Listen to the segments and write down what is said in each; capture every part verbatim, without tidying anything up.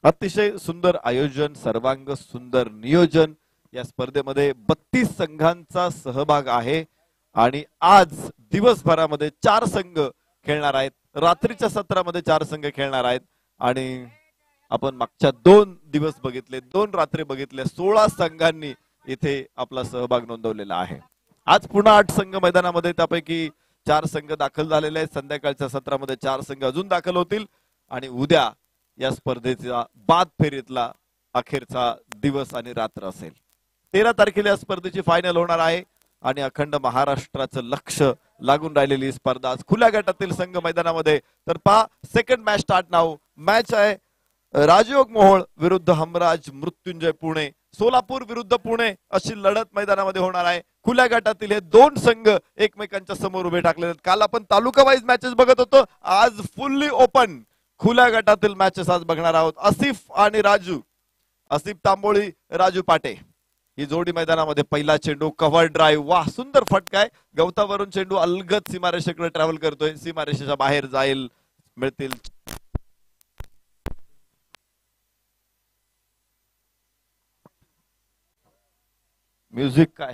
अतिशय सुंदर आयोजन, सर्वांग सुंदर नियोजन। या स्पर्धेमध्ये बत्तीस संघांचा सहभाग आहे आणि आज दिवसभरामध्ये चार संघ खेळणार आहेत, रात्रीच्या सत्रामध्ये चार संघ खेळणार आहेत आणि आपण मागच्या दोन दिवस बघितले, दोन रात्री बघितले, सोळा संघांनी इथे आपला सहभाग नोंदवलेला आहे। आज पुन्हा आठ संघ मैदानामध्ये, त्यापैकी चार संघ दाखल झालेले आहेत। संध्याकाळच्या सत्रामध्ये चार संघ अजून दाखल होतील आणि उद्या या स्पर्धेचा बाद फेरीतला अखेरचा दिवस आणि रात्र असेल। तेरा तारखेला या स्पर्धेची फायनल होणार आहे आणि अखंड महाराष्ट्राचं लक्ष लागून राहिलेली स्पर्धा आज खुल्या गटातील संघ मैदानामध्ये। तर पहा, सेकंड मॅच स्टार्ट नाव। मॅच आहे राजयोग मोहोळ विरुद्ध हमराज मृत्युंजय पुणे, सोलापूर विरुद्ध पुणे अशी लढत मैदानामध्ये होणार आहे। खुल्या गटातील हे दोन संघ एकमेकांच्या समोर उभे टाकले आहेत। काल आपण तालुका वाईज मॅचेस बघत होतो, आज फुल्ली ओपन खुल्या गटातील मॅचेस आज बघणार आहोत। आसिफ आणि राजू, आसिफ तांबोळी, राजू पाटे ही जोडी मैदानामध्ये। पहिला चेंडू कव्हर ड्राईव्ह, वाह सुंदर फटका आहे, गवतावरून चेंडू अलगद सीमारेषेकडे ट्रॅव्हल करतोय, सीमारेषेच्या बाहेर जाईल, मिळतील म्युझिक काय।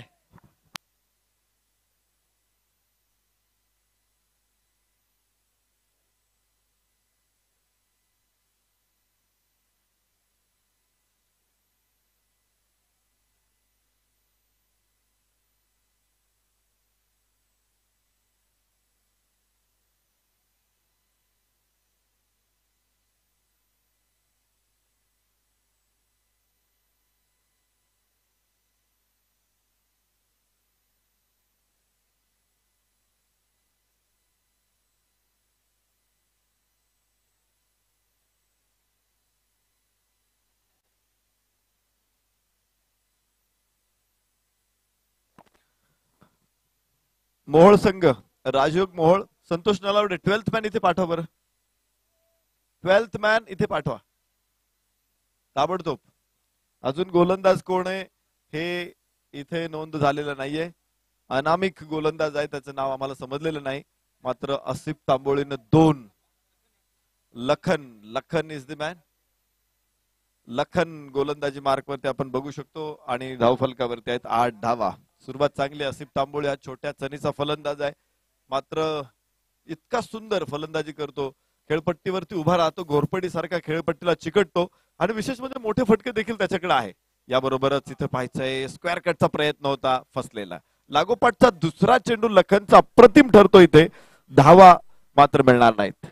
मोहोळ संघ, राजयोग मोहोळ, संतोष नलावडे ट्वेल्थ मॅन इथे पाठवा बरं, ट्वेल्थ मॅन इथे पाठवा ताबडतोब। अजून गोलंदाज कोण आहे हे इथे नोंद झालेलं नाहीये, अनामिक गोलंदाज आहे, त्याचं नाव आम्हाला समजलेलं नाही। मात्र आसिफ तांबोळीनं दोन, Lakhan Lakhan is the man, Lakhan गोलंदाजी मार्क वरती आपण बघू शकतो आणि धावफलकावरती आहेत आठ धावा। सुरुवात चांगली, आसिफ तांबोळी हा छोट्या चनीचा फलंदाज आहे, मात्र इतका सुंदर फलंदाजी करतो, खेळपट्टीवरती उभा राहतो, घोरपडी सारखा खेळपट्टीला चिकटतो आणि विशेष म्हणजे मोठे फटके देखील त्याच्याकडे आहे। याबरोबरच इथे पाहायचंय स्क्वेअर कटचा प्रयत्न होता, फसलेला। लागोपाठचा दुसरा चेंडू लखनचा अप्रतिम ठरतो, इथे धावा मात्र मिळणार नाहीत।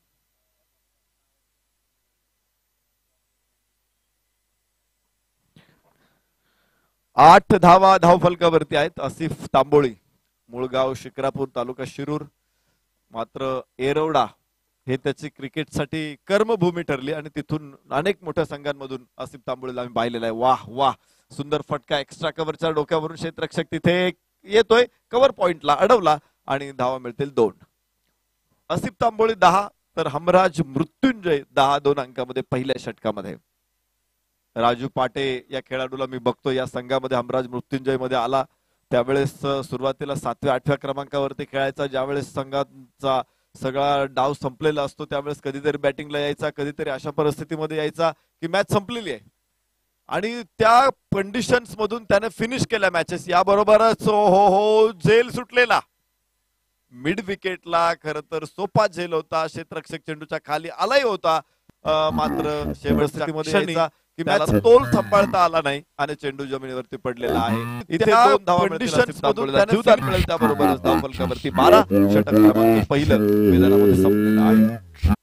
आठ धावा धावफलकावरती आहेत। आसिफ तांबोळी, मुळगाव शिक्रापूर, तालुका शिरूर, मात्र येरवडा हे त्याची क्रिकेटसाठी कर्मभूमी ठरली आणि तिथून अनेक मोठ्या संघांमधून आसिफ तांबोळीला आम्ही पाहिलेला आहे। वाह वाह सुंदर फटका, एक्स्ट्रा कव्हरच्या डोक्यावरून क्षेत्ररक्षक तिथे येतोय, कव्हर पॉइंटला अडवला आणि धावा मिळतील दोन। आसिफ तांबोळी दहा तर हमराज मृत्युंजय दहा, दोन अंकामध्ये पहिल्या षटकामध्ये। राजू पाटे या खेळाडूला मी बघतो या संघामध्ये, हमराज मृत्युंजय मध्ये आला त्यावेळेस सुरुवातीला सातव्या आठव्या क्रमांकावरती खेळायचा, ज्यावेळेस संघाचा सगळा डाव संपलेला असतो त्यावेळेस कधीतरी बॅटिंगला यायचा, कधीतरी अशा परिस्थितीमध्ये यायचा की मॅच संपलेली आहे आणि त्या कंडिशन्स मधून त्याने फिनिश केल्या मॅचेस। याबरोबरच हो हो हो झेल सुटलेला मिड विकेटला, खर तर सोपा झेल होता, क्षेत्ररक्षक चेंडूच्या खाली आलाही होता, मात्र शेवटच्या की मॅच तोल सांभाळता आला नाही आणि चेंडू जमिनीवरती पडलेला आहे। इथे दोन धावा मिळतील, त्याबरोबरच धावफलकावरती बारा, षटक क्रमांक पहिलं मैदानामध्ये संपलेलं आहे।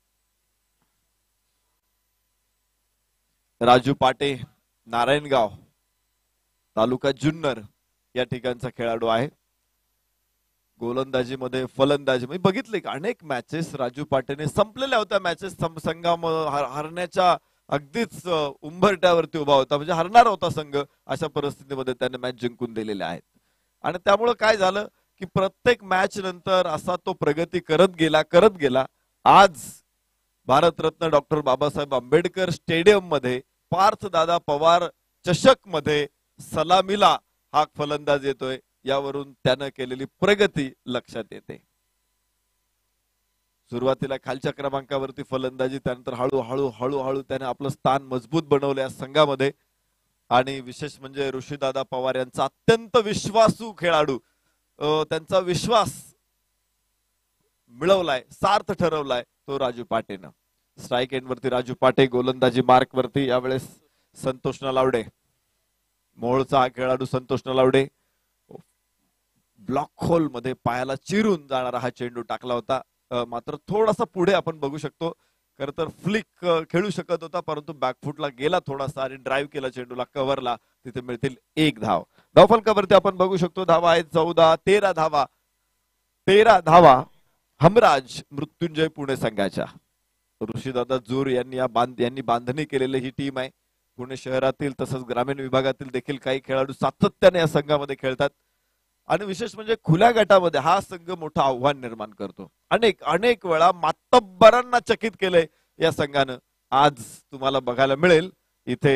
राजू पाटे, नारायणगाव, तालुका जुन्नर या ठिकाणचा खेळाडू आहे। गोलंदाजीमध्ये, फलंदाजी मध्ये बघितले की अनेक मॅचेस राजू पाटेने संपलेल्या होत्या, मॅचेस संघामध्ये हरण्याच्या अगदीच उंबरट्यावरती उभा होता, म्हणजे हरणार होता संघ, अशा परिस्थितीमध्ये त्याने मॅच जिंकून दिलेले आहेत। आणि त्यामुळे काय झालं की प्रत्येक मॅच नंतर असा तो प्रगती करत गेला करत गेला आज भारतरत्न डॉक्टर बाबासाहेब आंबेडकर स्टेडियम मध्ये पार्थ दादा पवार चषक मध्ये सलामीला हा फलंदाज येतोय, यावरून त्याने केलेली प्रगती लक्षात येते। सुरुवातीला खालच्या क्रमांकावरती फलंदाजी, त्यानंतर हळूहळू हळूहळू त्याने आपलं स्थान मजबूत बनवलं या संघामध्ये. आणि विशेष म्हणजे ऋषीदादा पवार यांचा अत्यंत विश्वासू खेळाडू, त्यांचा विश्वास मिळवलाय, सार्थ ठरवलाय तो राजू पाटेनं. स्ट्राईक एंड वरती राजू पाटे, गोलंदाजी मार्क वरती यावेळेस संतोष नलावडे. मोहोळचा हा खेळाडू संतोष नलावडे ब्लॉक होल मध्ये पायाला चिरून जाणारा हा चेंडू टाकला होता. मात्र थोडासा पुढे आपण बघू शकतो, खर तर फ्लिक खेळू शकत होता, परंतु बॅकफुटला गेला थोडासा आणि ड्राईव्ह केला चेंडूला कव्हरला. तिथे मिळतील एक धाव. धावफलकावरती आपण बघू शकतो धावा आहेत चौदा. तेरा धावा तेरा धावा हमराज मृत्युंजय पुणे संघाच्या. ऋषीदादा जोर यांनी या बांध यांनी बांधणी केलेली ही टीम आहे. पुणे शहरातील तसंच ग्रामीण विभागातील देखील काही खेळाडू सातत्याने या संघामध्ये खेळतात. आणि विशेष म्हणजे खुल्या गटामध्ये हा संघ मोठं आव्हान निर्माण करतो. अनेक अनेक वेळा मातब्बरांना चकित केलंय या संघानं. आज तुम्हाला बघायला मिळेल इथे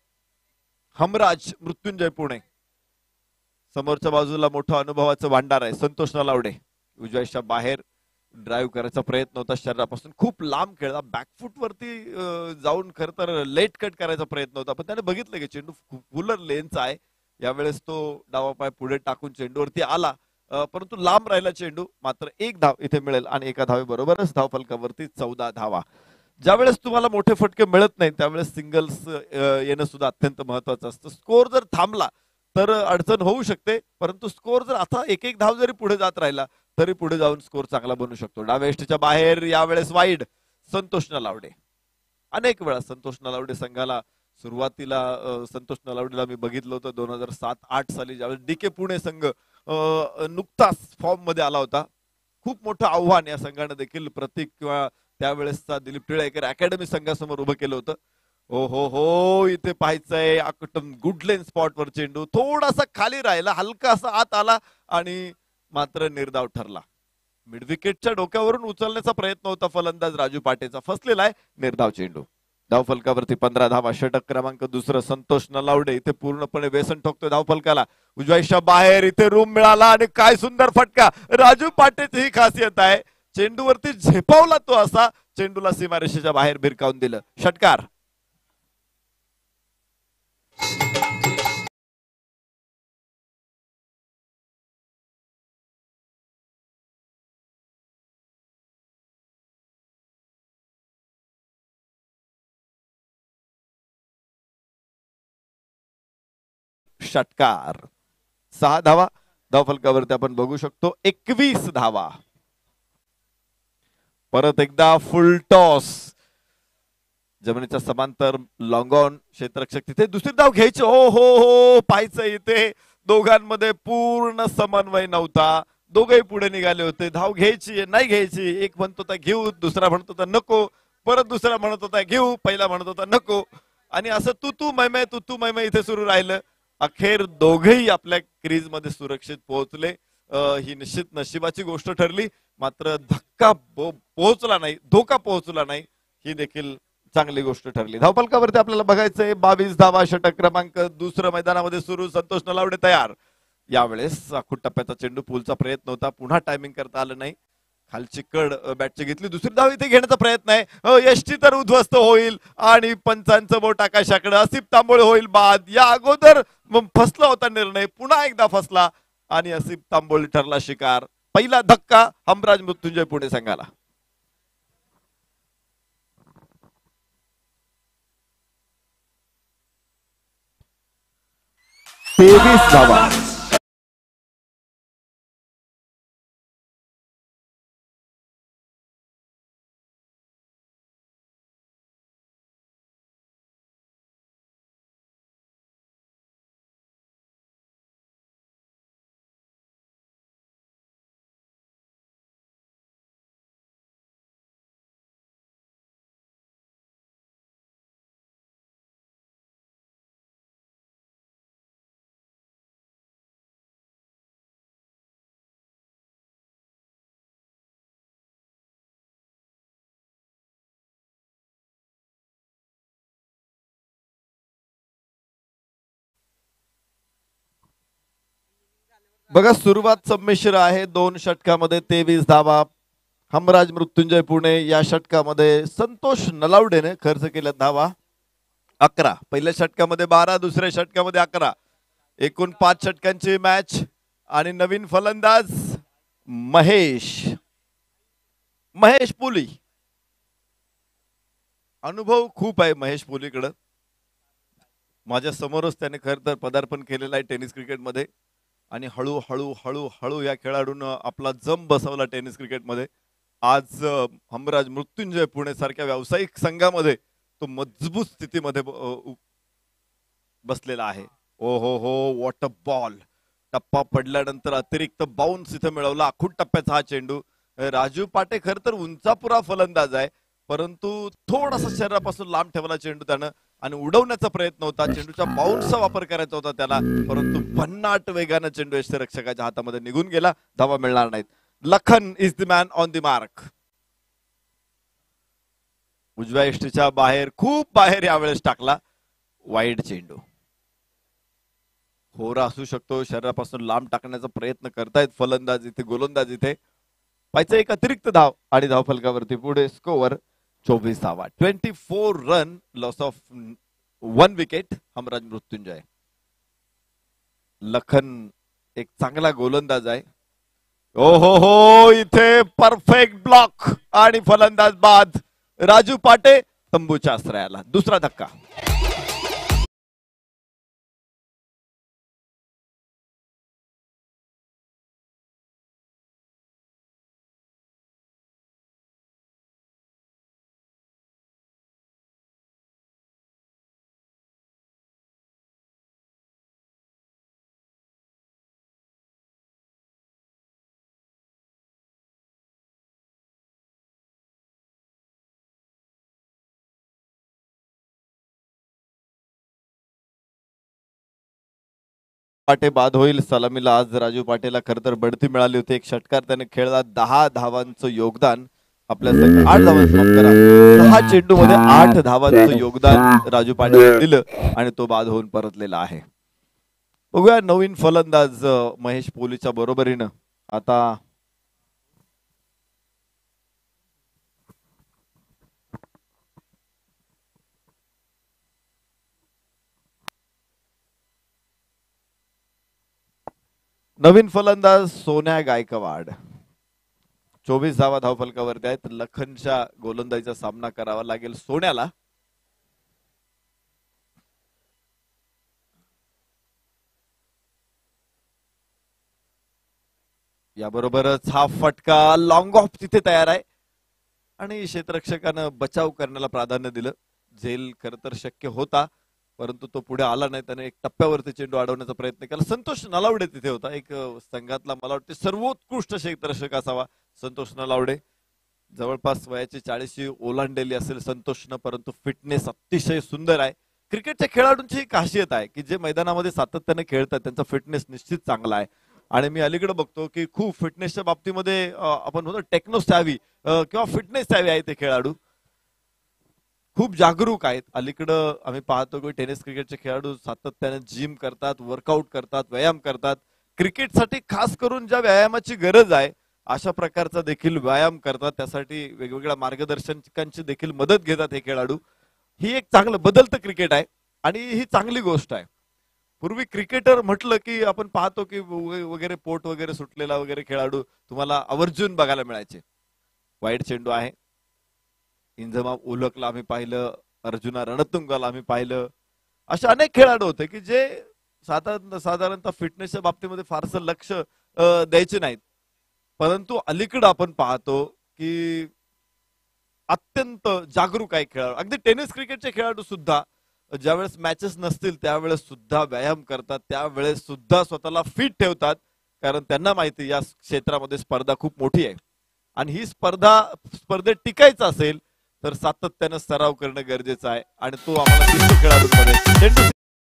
हमराज मृत्युंजय पुणे. समोरच्या बाजूला मोठं अनुभवाचं भांडार आहे संतोष नलावडे. उजव्याच्या बाहेर ड्राईव्ह करायचा प्रयत्न होता, शरीरापासून खूप लांब खेळला, बॅकफुट वरती जाऊन खर तर लेट कट करायचा प्रयत्न होता, पण त्याने बघितलं की चेंडू फुलर लेनचा आहे. यावेळेस तो डावा पाय पुढे टाकून चेंडूवरती आला, परंतु लांब राहिला चेंडू. मात्र एक धाव इथे मिळेल आणि एका धावेबरोबरच धावफलकावरती चौदा धावा. ज्यावेळेस तुम्हाला मोठे फटके मिळत नाही त्यावेळेस सिंगल्स येणं सुद्धा अत्यंत महत्वाचं असतं. स्कोर जर थांबला तर अडचण होऊ शकते, परंतु स्कोर जर आता एक एक धाव जरी पुढे जात राहिला तरी पुढे जाऊन स्कोर चांगला बनू शकतो. डाव्या एष्टीच्या बाहेर यावेळेस वाईड संतोष नलावडे. अनेक वेळा संतोष नलावडे संघाला सुरुवातीला संतोष नलावडेला मी बघितलं होतं दोन हजार सात आठ साली ज्यावेळेस डी के पुणे संघ नुकताच फॉर्म मध्ये आला होता. खूप मोठं आव्हान या संघाने देखील प्रतीक किंवा त्यावेळेसचा दिलीप टिळेकर अकॅडमी संघासमोर उभं केलं होतं. हो हो हो इथे पाहायचंय गुड लेन स्पॉट वर चेंडू थोडासा खाली राहिला, हलका असा आत आला आणि मात्र निर्धाव ठरला. मिड विकेटच्या डोक्यावरून उचलण्याचा प्रयत्न होता फलंदाज राजू पाटेचा, फसलेला आहे निर्धाव चेंडू. धावफलकावरती पंधरा धावा. षटक क्रमांक दुसरं संतोष नलावडे इथे पूर्णपणे वेसन ठोकतोय धावफलकाला. उजव्याच्या बाहेर इथे रूम मिळाला आणि काय सुंदर फटका. राजू पाटेची ही खासियत आहे, चेंडूवरती झेपावला तो असा, चेंडूला सीमारेषेच्या बाहेर भिरकावून दिलं. षटकार. षटकार. सहा धावा. धावफलकावरती आपण बघू शकतो एकवीस धावा. परत एकदा फुल टॉस, जमिनीच्या समांतर लॉंग ऑन, क्षेत्ररक्षक तिथे दुसरी धाव घ्यायची. हो हो हो पाहायचं इथे दोघांमध्ये पूर्ण समन्वय नव्हता. दोघेही पुढे निघाले होते. धाव घ्यायची नाही घ्यायची, एक म्हणत होता घेऊ, दुसरा म्हणत होता नको, परत दुसरा म्हणत होता घेऊ, पहिला म्हणत होता नको, आणि असं तू तू मैमै तू तू मैमै इथे सुरू राहिलं. अखेर दोघेही आपल्या क्रीज मध्ये सुरक्षित पोहोचले. ही निश्चित नशिबाची गोष्ट ठरली, मात्र धक्का पोहोचला नाही, धोका पोहोचला नाही, ही देखील चांगली गोष्ट ठरली. धावफलकावरती आपल्याला बघायचंय बावीस धावा. षटक क्रमांक दुसरं मैदानामध्ये सुरू. संतोष नलावडे तयार. यावेळेस आखूट टप्प्याचा चेंडू पूलचा प्रयत्न होता, पुन्हा टायमिंग करता आलं नाही. खालची कड बॅटची घेतली, दुसरी धाव इथे घेण्याचा प्रयत्न आहे. यष्टी तर उद्ध्वस्त होईल आणि पंचांचं बोट आकाशाकडे. असिफ तांबोळे होईल बाद. या अगोदर फसला होता निर्णय, पुन्हा एकदा फसला आणि असिफ तांबोळे ठरला शिकार. पहिला धक्का हमराज मृत्युंजय पुणे संघाला. तेवीस धावा. बघा सुरुवात संमिश्र आहे. दोन षटकामध्ये तेवीस धावा. हमराज मृत्युंजय पुणे या षटकामध्ये संतोष नलावडेने खर्च केला धावा अकरा. पहिल्या षटकामध्ये बारा, दुसऱ्या षटकामध्ये अकरा. एकूण पाच षटकांची मॅच. आणि नवीन फलंदाज महेश महेश पुली. अनुभव खूप आहे महेश पुलीकडे. माझ्या समोरच त्याने खरं तर पदार्पण केलेलं आहे टेनिस क्रिकेटमध्ये. आणि हळू हळू हळू हळू या खेळाडूनं आपला जम बसवला टेनिस क्रिकेटमध्ये. आज हमराज मृत्युंजय पुणे सारख्या व्यावसायिक संघामध्ये तो मजबूत स्थितीमध्ये बसलेला आहे. ओ हो हो व्हॉट अ बॉल. टप्पा पडल्यानंतर अतिरिक्त बाउन्स इथे मिळवला. आखूड टप्प्याचा हा चेंडू. राजू पाटे खर तर उंचापुरा फलंदाज आहे, परंतु थोडासा शरीरापासून लांब ठेवला चेंडू त्यानं आणि उडवण्याचा प्रयत्न होता. चेंडूच्या बाउन्सचा वापर करायचा होता त्याला, परंतु भन्नाट वेगानं चेंडू यष्टिरक्षकाच्या हातामध्ये निघून गेला. धावा मिळणार नाहीत. Lakhan is the man on the mark. उजव्या यष्टीच्या बाहेर, खूप बाहेर यावेळेस टाकला. वाईड चेंडू. होरा असू शकतो, शरीरापासून लांब टाकण्याचा प्रयत्न करतायत फलंदाज इथे, गोलंदाज इथे. पाहिजे एक अतिरिक्त धाव आणि धावफलकावरती पुढे स्कोअर चोवीस धावा. Twenty four run, loss of one wicket. Hamraj Mrityunjay. Lakhan एक चांगला गोलंदाज आहे. ओ हो हो इथे परफेक्ट ब्लॉक आणि फलंदाज बाद. राजू पाटे तंबूच्या आश्रयाला. दुसरा धक्का. पाटे बाद होईल. सलामीला आज राजू पाटेला खरं तर बढती मिळाली होती. एक षटकार त्याने खेळला. दहा धावांचं योगदान आपल्या आठ धावांचं दहा चेंडू मध्ये आठ धावांचं योगदान राजू पाटे दिलं आणि तो बाद होऊन परतलेला आहे. बघूया नवीन फलंदाज महेश पोलीच्या बरोबरीनं आता नवीन फलंदाज सोन्या गायकवाड. चोवीस धावा धावफलकावरती आहेत. लखनच्या गोलंदाजीचा सामना करावा लागेल सोन्याला. याबरोबरच हा फटका लॉंग ऑफ तिथे तयार आहे आणि क्षेत्ररक्षकानं बचाव करण्याला प्राधान्य दिलं. झेल खर तर शक्य होता, परंतु तो पुढे आला नाही. त्याने एक टप्प्यावरती चेंडू अडवण्याचा प्रयत्न केला. संतोष नलावडे तिथे होता. एक संघातला मला वाटते सर्वोत्कृष्ट क्षेत्ररक्षक असावा संतोष नलावडे. जवळपास वयाची चाळीशी ओलांडलेली असेल संतोषनं, परंतु फिटनेस अतिशय सुंदर आहे. क्रिकेटच्या खेळाडूंची खासियत आहे की जे मैदानामध्ये सातत्याने खेळतात त्यांचा फिटनेस निश्चित चांगला आहे. आणि मी अलीकडे बघतो की खूप फिटनेसच्या बाबतीमध्ये आपण म्हणतो टेक्नो सॅव्ही किंवा फिटनेस सॅव्ही आहे ते खेळाडू. खूप जागरूक आहेत. अलीकडं आम्ही पाहतो की टेनिस क्रिकेटचे खेळाडू सातत्याने जिम करतात, वर्कआउट करतात, व्यायाम करतात. क्रिकेटसाठी खास करून ज्या व्यायामाची गरज आहे अशा प्रकारचा देखील व्यायाम करतात. त्यासाठी वेगवेगळ्या मार्गदर्शकांची देखील मदत घेतात हे खेळाडू. ही एक चांगलं बदलतं क्रिकेट आहे आणि ही चांगली गोष्ट आहे. पूर्वी क्रिकेटर म्हटलं की आपण पाहतो की वगैरे पोट वगैरे सुटलेला वगैरे खेळाडू तुम्हाला आवर्जून बघायला मिळायचे. वाईड चेंडू आहे. इंजमाम उलकला आम्ही पाहिलं, अर्जुना रणतुंगाला आम्ही पाहिलं. असे अनेक खेळाडू होते की जे साधारण साधारणतः फिटनेसच्या बाबतीमध्ये फारसं लक्ष द्यायचे नाहीत, परंतु अलीकडं आपण पाहतो की अत्यंत जागरूक आहे खेळाडू. अगदी टेनिस क्रिकेटचे खेळाडू सुद्धा ज्यावेळेस मॅचेस नसतील त्यावेळेस सुद्धा व्यायाम करतात, त्यावेळेस सुद्धा स्वतःला फिट ठेवतात, कारण त्यांना माहिती या क्षेत्रामध्ये स्पर्धा खूप मोठी आहे आणि ही स्पर्धा स्पर्धेत टिकायचं असेल तर सातत्यानं सराव करणं गरजेचं आहे आणि तो आम्हाला दिसतो खेळाडूंमध्ये.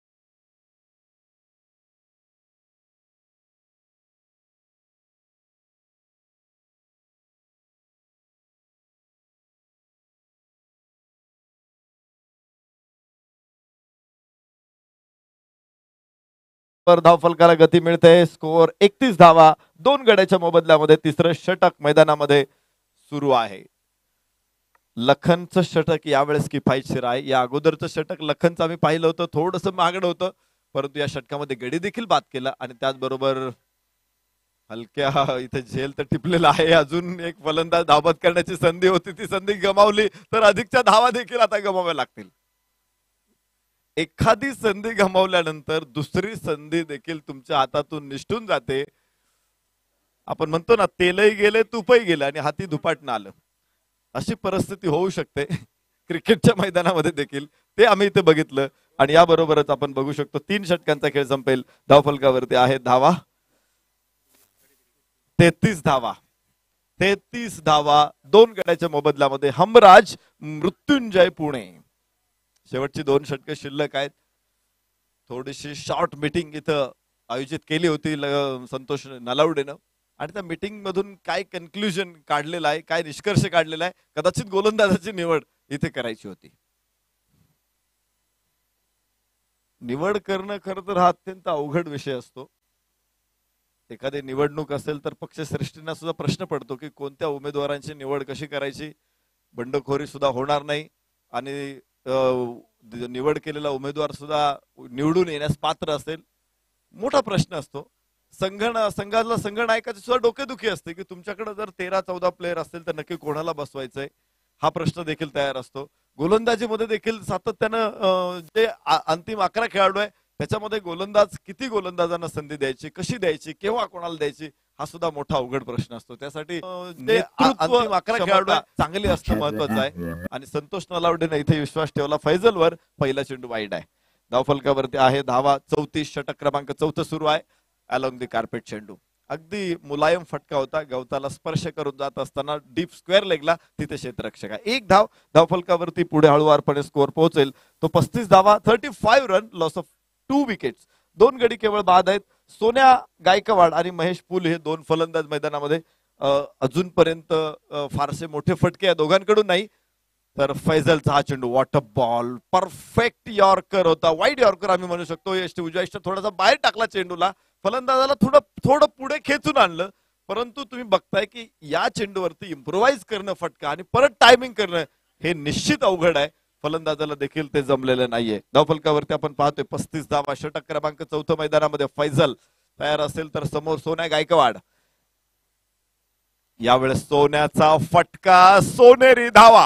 धावफलकाला गती मिळते. स्कोअर एकतीस धावा. दोन गड्याच्या मोबदल्यामध्ये तिसरं षटक मैदानामध्ये सुरू आहे. लखनचं षटक यावेळेस किफायतशीर आहे. या अगोदरचं षटक लखनचं आम्ही पाहिलं होतं, थोडंसं महागडं होतं, परंतु या षटकामध्ये गडी देखील बाद केला आणि त्याचबरोबर हलक्या इथे झेल तर टिपलेला आहे. अजून एक फलंदाज धावत करण्याची संधी होती, ती संधी गमावली तर अधिकच्या धावा देखील आता गमाव्या लागतील. एखादी संधी गमावल्यानंतर दुसरी संधी देखील तुमच्या हातातून निष्ठून जाते. आपण म्हणतो ना, तेलही गेले तुपही गेले आणि हाती धुपाटणं आलं, अशी परिस्थिती होऊ शकते क्रिकेटच्या मैदानामध्ये देखील. ते आम्ही इथे बघितलं आणि याबरोबरच आपण बघू शकतो तीन षटकांचा खेळ संपेल. धावफलकावरती आहे धावा, तेहतीस धावा तेहतीस धावा दोन गड्याच्या मोबदल्यामध्ये हमराज मृत्युंजय पुणे. शेवटची दोन षटकं शिल्लक आहेत. थोडीशी शॉर्ट मीटिंग इथं आयोजित केली होती संतोष नलावडेनं आणि त्या मीटिंग मधून काय कन्क्लुजन काढलेलं आहे, काय निष्कर्ष काढलेला आहे, कदाचित गोलंदाजाची निवड इथे करायची होती. निवड करणं खरं तर हा अत्यंत अवघड विषय असतो. एखादी निवडणूक असेल तर पक्षश्रेष्ठींना सुद्धा प्रश्न पडतो की कोणत्या उमेदवारांची निवड कशी करायची, बंडखोरी सुद्धा होणार नाही आणि निवड केलेला उमेदवार सुद्धा निवडून येण्यास पात्र असेल. मोठा प्रश्न असतो. संघ संघाला संघनायकाची सुद्धा डोकेदुखी असते की तुमच्याकडे जर तेरा चौदा प्लेयर असतील तर नक्की कोणाला बसवायचंय, हा प्रश्न देखील तयार असतो. गोलंदाजीमध्ये देखील सातत्यानं जे अंतिम अकरा खेळाडू आहे त्याच्यामध्ये गोलंदाज किती गोलंदाजांना संधी द्यायची, कशी द्यायची, केव्हा कोणाला द्यायची, हा सुद्धा मोठा अवघड प्रश्न असतो. त्यासाठी अंतिम अकरा खेळाडू चांगली असणं महत्वाचं आहे आणि संतोष नलावडेने इथे विश्वास ठेवला फैजलवर. पहिला चेंडू वाईड आहे. धावफलकावरती आहे धावा. चौतीस षटक क्रमांक चौथं सुरू आहे. अलॉंग दी कार्पेट चेंडू अगदी मुलायम फटका होता. गवताला स्पर्श करून जात असताना डीप स्क्वेअर लेगला तिथे क्षेत्ररक्षक आहे. एक धाव. धावफलकावरती पुढे हळूवारपणे स्कोअर पोहोचेल तो पस्तीस धावा. Thirty five run, loss of two wickets. दोन गडी केवळ बाद आहेत. सोन्या गायकवाड आणि महेश पुल हे दोन फलंदाज मैदानामध्ये अजूनपर्यंत फारसे मोठे फटके या दोघांकडून नाही. तर फैजलचा हा चेंडू what a ball, perfect yorker होता. वाईड यॉर्कर आम्ही म्हणू शकतो. यष्टी उजव्या यष्टी थोडासा बाहेर टाकला चेंडूला, फलंदाजाला थोडं थोडं पुढे खेचून आणलं. परंतु तुम्ही बघताय की या चेंडूवरती इम्प्रोवाइज करणं फटका आणि परत टायमिंग करणं हे निश्चित अवघड आहे. फलंदाजाला देखील ते जमलेलं नाहीये. धावफलकावरती आपण पाहतोय पस्तीस धावा. षटक क्रमांक चौथं मैदानामध्ये फैजल तयार असेल तर समोर सोन्या गायकवाड. यावेळेस सोन्याचा फटका, सोनेरी धावा.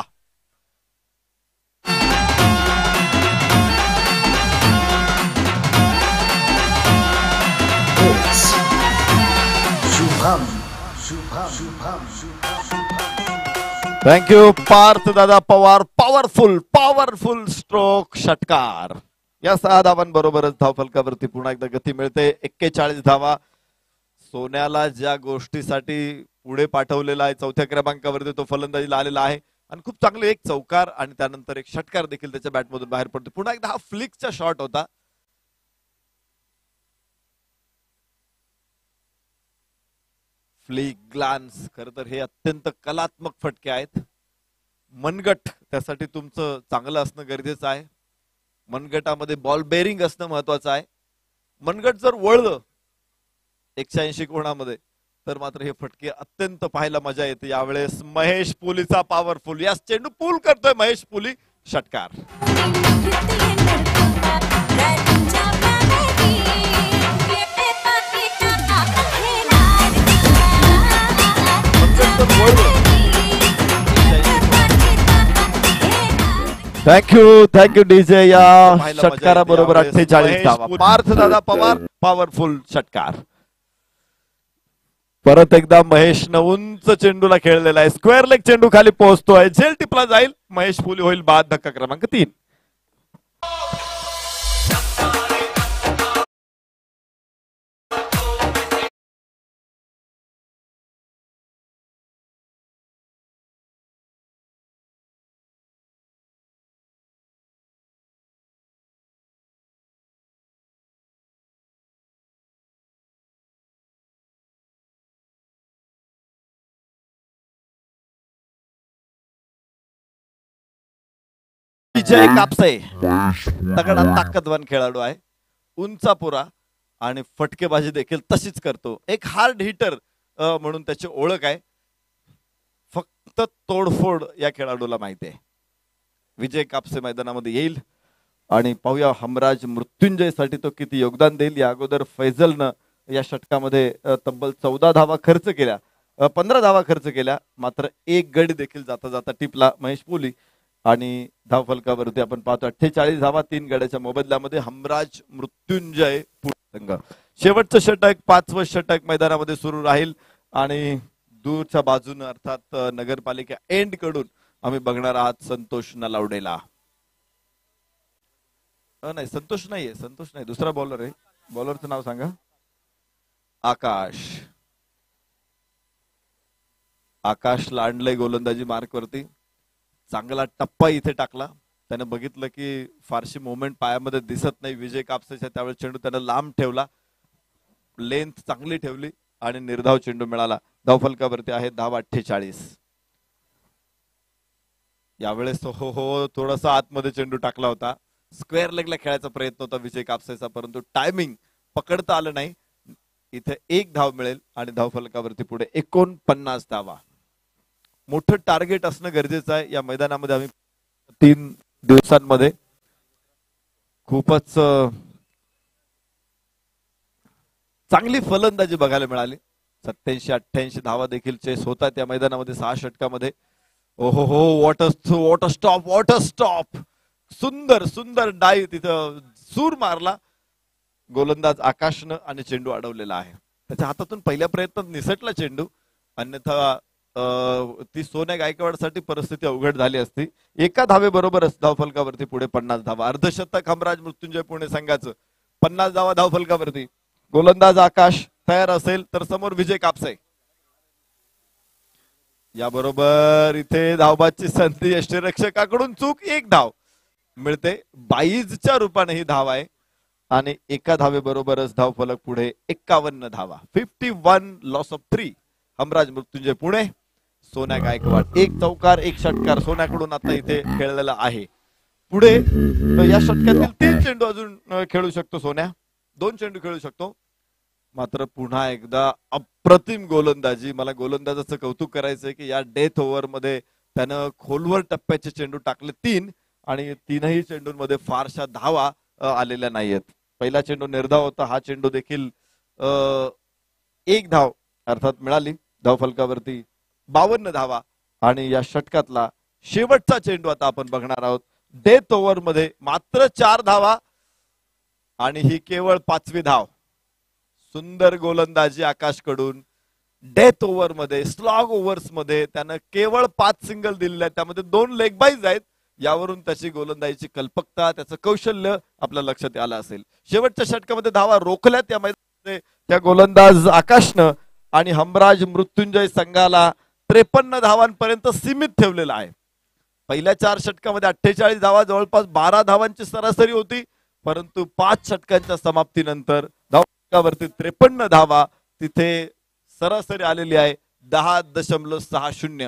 Thank you Partha Dada Pawar. Powerful powerful stroke षटकार. या सहा धावांबरोबरच धावफलकावरती पुन्हा एकदा गती मिळते. एक्केचाळीस धावा. सोन्याला ज्या गोष्टीसाठी पुढे पाठवलेला आहे चौथ्या क्रमांकावरती तो फलंदाजीला आलेला आहे आणि खूप चांगले एक चौकार आणि त्यानंतर एक षटकार देखील त्याच्या बॅटमधून बाहेर पडतो. पुन्हा एकदा हा फ्लिकचा शॉट होता. फ्लिक, ग्लान्स, खर तर हे अत्यंत कलात्मक फटके आहेत. मनगट त्यासाठी तुमचं चांगलं असणं गरजेचं आहे. मनगटामध्ये बॉल बेरिंग असणं महत्वाचं आहे. मनगट जर वळलं एकशे ऐंशी कोणामध्ये तर मात्र हे फटके अत्यंत पाहायला मजा येते. यावेळेस महेश पुलीचा पॉवरफुल. या चेंडू पूल करतोय महेश पुली. षटकार. Thank you thank you DJ. या षटकारा बरोबर अठ्ठेचाळीस धावा. पार्थ दादा पवार पॉवरफुल षटकार. परत एकदा महेश न उंच चेंडूला खेळलेला आहे. स्क्वेअर लेग चेंडू खाली पोहोचतोय. झेल टिपला जाईल. महेश पुली होईल बाद. धक्का क्रमांक तीन. विजय कापसे तगडा ताकदवान खेळाडू आहे. उंचापुरा आणि फटकेबाजी देखील तशीच करतो. एक हार्ड हिटर म्हणून त्याची ओळख आहे. फक्त फक्त तोडफोड या खेळाडूला माहिती आहे. विजय कापसे मैदानामध्ये येईल आणि पाहूया हमराज मृत्युंजयसाठी तो किती योगदान देईल. या अगोदर फैजलनं या षटकामध्ये तब्बल चौदा धावा खर्च केल्या, पंधरा धावा खर्च केल्या, मात्र एक गडी देखील जाता जाता टिपला महेश पोली आणि धावफलकावरती आपण पाहतो अठ्ठेचाळीस धावा तीन गड्याच्या मोबदल्यामध्ये हमराज मृत्युंजय संघ. शेवटचं षटक पाचवं षटक मैदानामध्ये सुरू राहील आणि दूरच्या बाजूने अर्थात नगरपालिका एंड कडून आम्ही बघणार आहात संतोष नलावडेला. नाही संतोष नाहीये, संतोष नाही, दुसरा बॉलर आहे. बॉलरचं नाव सांगा. आकाश. आकाशला आणलंय गोलंदाजी मार्क वरती. चांगला टप्पा इथे टाकला. त्याने बघितलं की फारशी मोमेंट पायामध्ये दिसत नाही विजय कापसेच्या, त्यावेळेस चेंडू त्याने लांब ठेवला, लेंथ चांगली ठेवली आणि निर्धाव चेंडू मिळाला. धावफलकावरती आहे धाव अठ्ठेचाळीस. यावेळेस हो हो थोडासा आतमध्ये चेंडू टाकला होता. स्क्वेअर लेगला खेळायचा प्रयत्न होता विजय कापसेचा, परंतु टायमिंग पकडता आलं नाही. इथे एक धाव मिळेल आणि धावफलकावरती पुढे एकोणपन्नास धावा. मोठं टार्गेट असणं गरजेचं आहे. या मैदानामध्ये आम्ही तीन दिवसांमध्ये खूपच चांगली फलंदाजी बघायला मिळाली. सत्याऐंशी अठ्ठ्याऐंशी धावा देखील चेस होतात या मैदानामध्ये सहा षटकामध्ये. ओहो हो water water stop water stop. सुंदर सुंदर डाय तिथं सूर मारला गोलंदाज आकाशनं आणि चेंडू अडवलेला आहे. त्याच्या हातातून पहिल्या प्रयत्नात निसटला चेंडू, अन्यथा ती सोन्या गायकवाडसाठी परिस्थिती अवघड झाली असती. एका धावे बरोबरच धावफलकावरती पुढे पन्नास धावा. अर्धशतक हमराज मृत्युंजय पुणे संघाचं. पन्नास धावा धावफलकावरती. गोलंदाज आकाश तयार असेल तर समोर विजय कापसे. याबरोबर इथे धावबाची संधी यष्टीरक्षकाकडून चूक, एक धाव मिळते. बाईजच्या रूपाने ही धाव आहे आणि एका धावे बरोबरच धावफलक पुढे एक्कावन्न धावा. Fifty one loss of three. Hamraj Mrityunjay Pune. Sonya Gaikwad एक चौकार एक षटकार सोन्याकडून आता इथे खेळलेला आहे. पुढे या षटकातील तीन चेंडू अजून खेळू शकतो सोन्या, दोन चेंडू खेळू शकतो. मात्र पुन्हा एकदा अप्रतिम गोलंदाजी. मला गोलंदाजाचं कौतुक करायचंय की या डेथ ओव्हर मध्ये त्यानं खोलवर टप्प्याचे चेंडू टाकले तीन आणि तीनही चेंडूंमध्ये फारशा धावा आलेल्या नाहीयेत. पहिला चेंडू निर्धाव होता, हा चेंडू देखील एक धाव अर्थात मिळाली. धावफलकावरती बावन्न धावा आणि या षटकातला शेवटचा चेंडू आता आपण बघणार आहोत. डेथ ओव्हर मध्ये मात्र चार धावा आणि ही केवळ पाचवी धाव. सुंदर गोलंदाजी आकाशकडून. डेथ ओव्हर मध्ये स्लॉग ओव्हर्स मध्ये त्यानं केवळ पाच सिंगल दिलेले आहेत, त्यामध्ये दोन लेग बाईज आहेत. यावरून त्याची गोलंदाजीची कल्पकता, त्याचं कौशल्य आपल्या लक्षात आलं असेल. शेवटच्या षटकामध्ये धावा रोखल्या त्या मैदानामध्ये त्या गोलंदाज आकाशनं आणि हमराज मृत्युंजय संघाला त्रेपन्न धावांपर्यंत सीमित ठेवलेला आहे. पहिल्या चार षटकामध्ये अठ्ठेचाळीस धावा, जवळपास बारा धावांची सरासरी होती, परंतु पाच षटकांच्या समाप्तीनंतर धावावरती त्रेपन्न धावा तिथे सरासरी आलेली आहे दहा दशमलव सहा शून्य.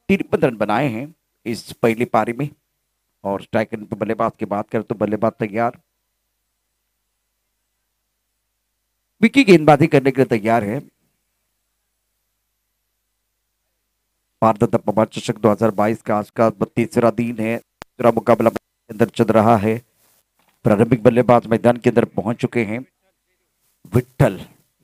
तिरपन रन बनाए हैं इस पहली पारी में। और स्ट्राइकर पे बल्लेबाज की बात करें तो बल्लेबाज तैयार, विकी गेंदबाजी करने के लिए तैयार है। भारत पवार चषक दो हज़ार बाईस का आज का तीसरा दिन है, तीसरा मुकाबला अंदर चल रहा है। प्रारंभिक बल्लेबाज मैदान के अंदर पहुंच चुके हैं। विट्ठल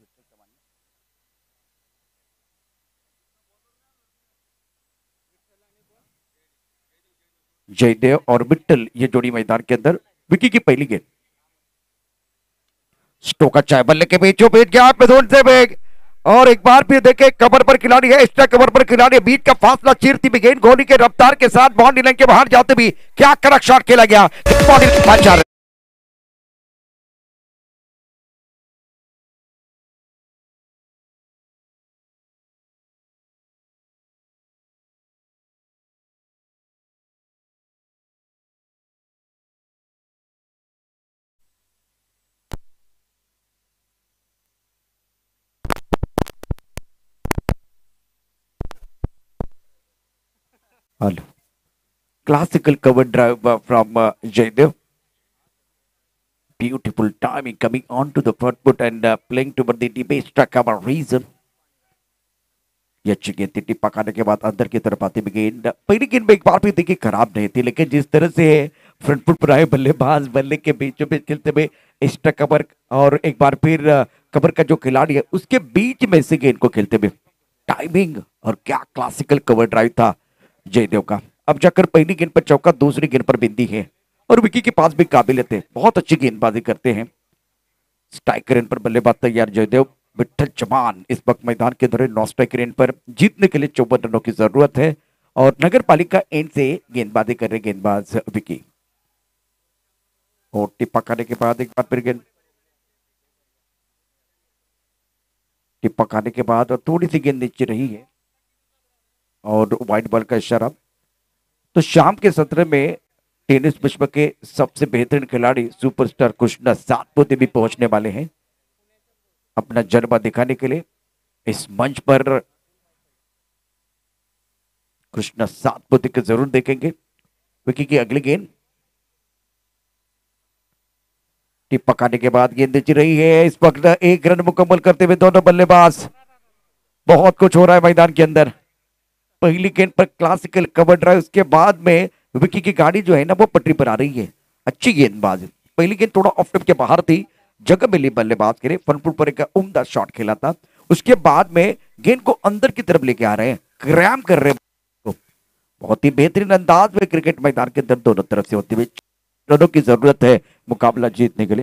जयदेव और विट्ठल ये जोड़ी मैदान के अंदर। विकी की पहली गेंद, स्टोका चाय बल्ले के बीचों बीच गया से बेग, और एक बार फिर देखे कवर पर खिलाड़ी है, एक्स्ट्रा कवर पर खिलाड़ी है, बीच का फासला चीरती भी गेंद गोली के रफ्तार के साथ बाउंड्री लाइन के बाहर जाते भी क्या कड़क शॉट खेला गया। Hello. Classical cover drive uh, from uh, Jaydev. Beautiful timing coming onto the front foot and uh, playing toward the deep struck our reason. ये अच्छी गेंद थी, टिप्पा खाने के बाद अंदर की तरफ आती भी गेंद। पहली गेंद में एक बार भी देखिए खराब नहीं थी, लेकिन जिस तरह से फ्रंट फुट पर आए बल्लेबाज बल्ले के बीचों बीच खेलते हुए एक्स्ट्रा कवर और एक बार फिर कवर का जो खिलाड़ी है उसके बीच में से गेंद को खेलते हुए टाइमिंग और क्या क्लासिकल कवर ड्राइव था जयदेव का। अब जाकर पहली गेंद पर चौका, दूसरी गेंद पर बिंदी है और विकी के पास भी काबिलियत है, बहुत अच्छी गेंदबाजी करते हैं। स्ट्राइक रेंज पर बल्लेबाज तैयार जयदेव। विट्ठल चौहान इस वक्त मैदान के अंदर नौ स्ट्राइक रेंज पर, जीतने के लिए चौवन रनों की जरूरत है और नगर पालिका एंड से गेंदबाजी कर रहे गेंदबाज विकी। और टिप्पा खाने के बाद एक बार फिर गेंद, टिप्पा खाने के बाद और थोड़ी सी गेंद नीचे रही है और वाइड बॉल का इशारा। तो शाम के सत्र में टेनिस विश्व के सबसे बेहतरीन खिलाड़ी सुपरस्टार कृष्णा सातपुते भी पहुंचने वाले हैं अपना जज्बा दिखाने के लिए। इस मंच पर कृष्णा सातपुते को जरूर देखेंगे। विकी की अगली गेंद, टिप पकाने के बाद गेंद नीचे रही है। इस वक्त एक रन मुकम्मल करते हुए दोनों बल्लेबाज, बहुत कुछ हो रहा है मैदान के अंदर। पहली गेंद पर क्लासिकल कवर ड्राइव, उसके बाद में विकी की गाड़ी जो है ना वो पटरी पर आ रही है। अच्छी गेंदबाज, पहली गेंद थोड़ा ऑफ टेप के बाहर थी, जगह मिली बल्लेबाज के लिए, फ्रंट फुट पर एक उम्दा शॉट खेला था। उसके बाद में गेंद को अंदर की तरफ लेके आ रहे हैं, क्रैम कर रहे हैं। बहुत ही बेहतरीन अंदाज में क्रिकेट मैदान के अंदर दोनों तरफ से होती हुई रनों की जरूरत है मुकाबला जीतने के लिए।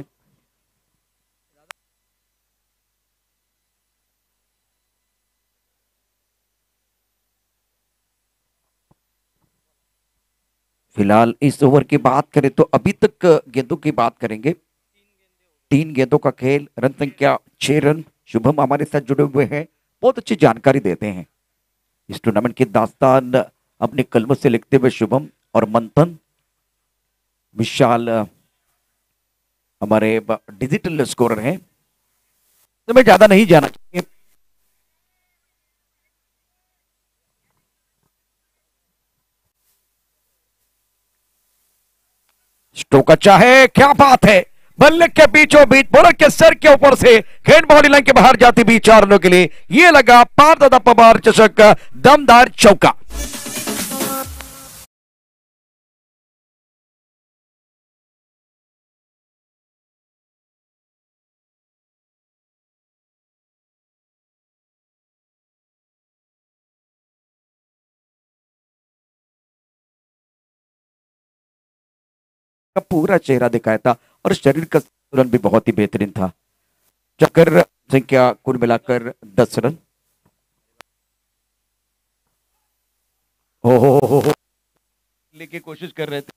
फिलहाल इस ओवर की बात करें तो अभी तक गेंदों की बात करेंगे, तीन गेंदों का खेल, रन संख्या छह रन। शुभम हमारे साथ जुड़े हुए हैं, बहुत अच्छी जानकारी देते हैं इस टूर्नामेंट की दास्तान अपने कलमों से लिखते हुए शुभम और मंथन। विशाल हमारे डिजिटल स्कोरर हैं, तो मैं ज्यादा नहीं जाना चाहिए। स्ट्रोक अच्छा है, क्या बात है, बल्ले के बीचों बीच बॉलर के सर के ऊपर से गेंद बॉडी लाइन के बाहर जाती भी चार रनों के लिए। ये लगा पारदादा पवार चषक का दमदार चौका। का पूरा चेहरा दिखाया था और शरीर का संतुलन भी बहुत ही बेहतरीन था। चक्कर संख्या कुल मिलाकर दस रन। हो हो हो हो लेके कोशिश कर रहे थे,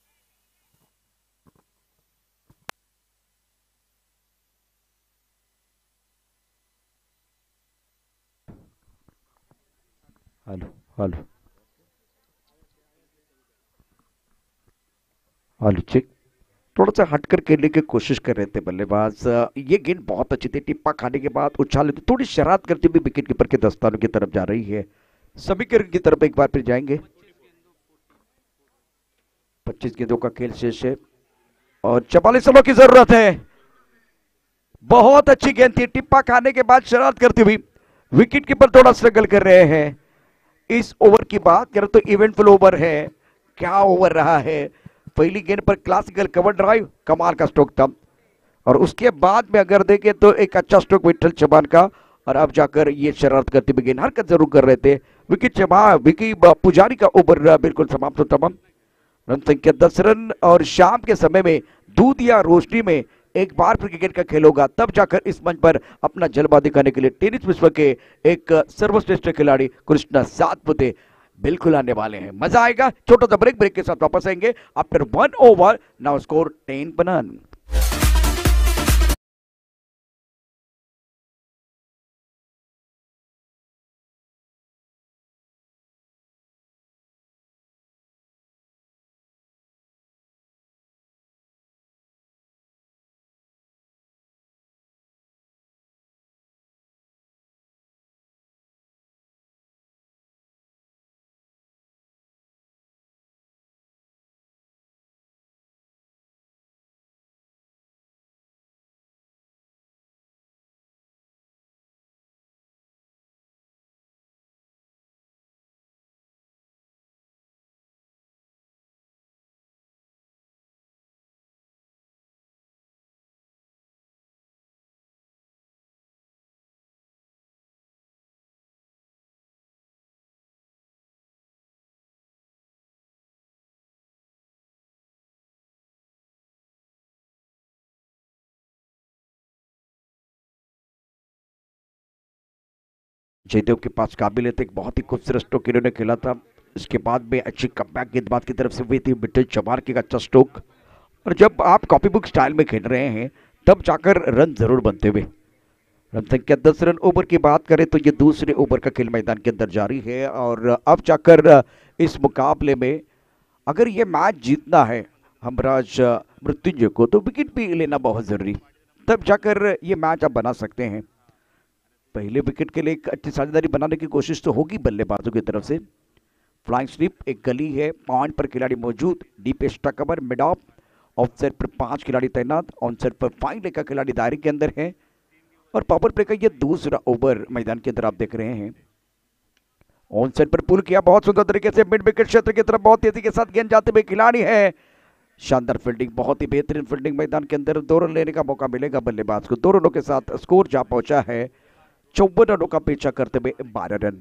हेलो हेलो हेलो चेक, थोड़ा सा हटकर खेलने की कोशिश कर रहे थे बल्लेबाज। ये गेंद बहुत अच्छी थी, टिप्पा खाने के बाद उछाल थोड़ी शरारत करती हुई विकेट कीपर के दस्तानों की तरफ जा रही है। समीकरण की तरफ एक बार फिर जाएंगे। पच्चीस गेंदों का खेल शेष है और चवालीस रनों की जरूरत है। बहुत अच्छी गेंद थी, टिप्पा खाने के बाद शरारत करती हुई विकेट कीपर थोड़ा स्ट्रगल कर रहे हैं। इस ओवर की बात करें तो इवेंटफुल ओवर है। क्या ओवर रहा है। पहली गेंद पर क्लासिकल कवर ड्राइव, कमाल का स्ट्रोक था, और उसके बाद में अगर देखें तो एक अच्छा स्ट्रोक विठल चौहान का, और अब जाकर ये शरारत करते हुए गेंद हरकत जरूर कर रहे थे। विकेट चौहान विकी पुजारी का ओवर बिल्कुल समाप्त होता। तमाम रन संख्या दस रन, और शाम के समय में दूध या रोशनी में एक बार फिर क्रिकेट का खेल होगा, तब जाकर इस मंच पर अपना जलवा दिखाने के लिए टेनिस विश्व के एक सर्वश्रेष्ठ खिलाड़ी कृष्णा सातपुते बिल्कुल आने वाले हैं। मजा आएगा। छोटा सा ब्रेक, ब्रेक के साथ वापस आएंगे after one over. Now score ten बनन। जयदेव के पास काबिलियत, एक बहुत ही खूबसूरत स्ट्रोक इन्होंने खेला था। इसके बाद में अच्छी कमबैक गेंदबाज की तरफ से हुई थी विठल चौहान की अच्छा स्ट्रोक। और जब आप कॉपी बुक स्टाइल में खेल रहे हैं तब जाकर रन जरूर बनते हुए। रन संख्या दस रन। ओवर की बात करें तो ये दूसरे ओवर का खेल मैदान के अंदर जारी है, और अब जाकर इस मुकाबले में अगर ये मैच जीतना है हमराज मृत्युंजय को, तो विकेट भी लेना बहुत जरूरी, तब जाकर ये मैच आप बना सकते हैं। पहले विकेट के लिए एक अच्छी साझेदारी बनाने की कोशिश तो होगी बल्लेबाजों की तरफ से। फ्लाइंग स्लिप, एक गली है, पॉइंट पर खिलाड़ी मौजूद, deep extra cover, mid off, off side पर पांच खिलाड़ी तैनात, ऑन साइड पर फाइन का खिलाड़ी दायरे के अंदर है, और पावर प्ले का ये दूसरा ओवर मैदान के अंदर आप देख रहे हैं। ऑन साइड पर पुल किया बहुत सुंदर तरीके से, मिड विकेट क्षेत्र की तरफ बहुत तेजी के साथ गेंद जाते हुए खिलाड़ी है। शानदार फील्डिंग, बहुत ही बेहतरीन फील्डिंग। मैदान के अंदर दो रन लेने का मौका मिलेगा बल्लेबाज को। दो रनों के साथ स्कोर जा पहुंचा है चौवन रनों का पीछा करते हुए बारह रन।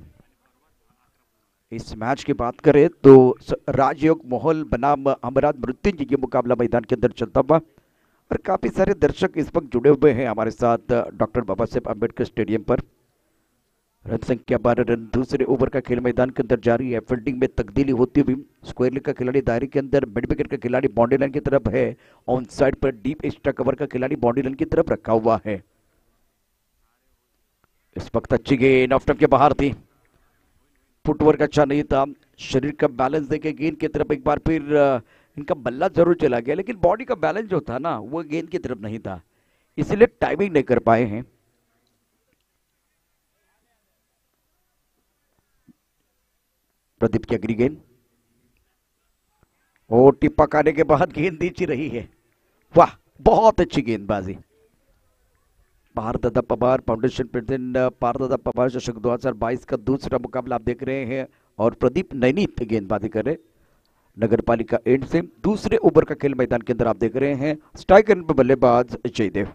इस मैच की बात करें तो राजयोग माहौल बनाम हमराज मृत्युंजय ये मुकाबला मैदान के अंदर चलता हुआ, और काफी सारे दर्शक इस वक्त जुड़े हुए हैं हमारे साथ डॉक्टर बाबा साहेब अम्बेडकर स्टेडियम पर। रन संख्या बारह रन। दूसरे ओवर का खेल मैदान के अंदर जारी है। फील्डिंग में तब्दीली होती हुई स्क्वायर लेग का खिलाड़ी दायरे के अंदर, मिड विकेट का खिलाड़ी बाउंड्री लाइन की तरफ है, ऑन साइड पर डीप एक्स्ट्रा कवर का खिलाड़ी बाउंड्री लाइन की तरफ रखा हुआ है। इस वक्त अच्छी गेंद ऑफ स्टंप के बाहर थी, फुटवर्क अच्छा नहीं था, शरीर का बैलेंस देके गेंद की तरफ एक बार फिर इनका बल्ला जरूर चला गया, लेकिन बॉडी का बैलेंस जो था ना वो गेंद की तरफ नहीं था, इसलिए टाइमिंग नहीं कर पाए हैं। प्रदीप की अगली गेंद, और टिप्पा खाने के बाद गेंद नीचे रही है। वाह, बहुत अच्छी गेंदबाजी। पारदादा पवार फाउंडेशन प्रेसिडेंट पारदादा पवार चषक दो हज़ार बाईस का दूसरा मुकाबला आप देख रहे हैं, और प्रदीप नैनीत गेंदबाजी कर रहे नगर पालिका एंड से। दूसरे ओवर का खेल मैदान के अंदर आप देख रहे हैं। स्ट्राइक एंड पे बल्लेबाज जयदेव।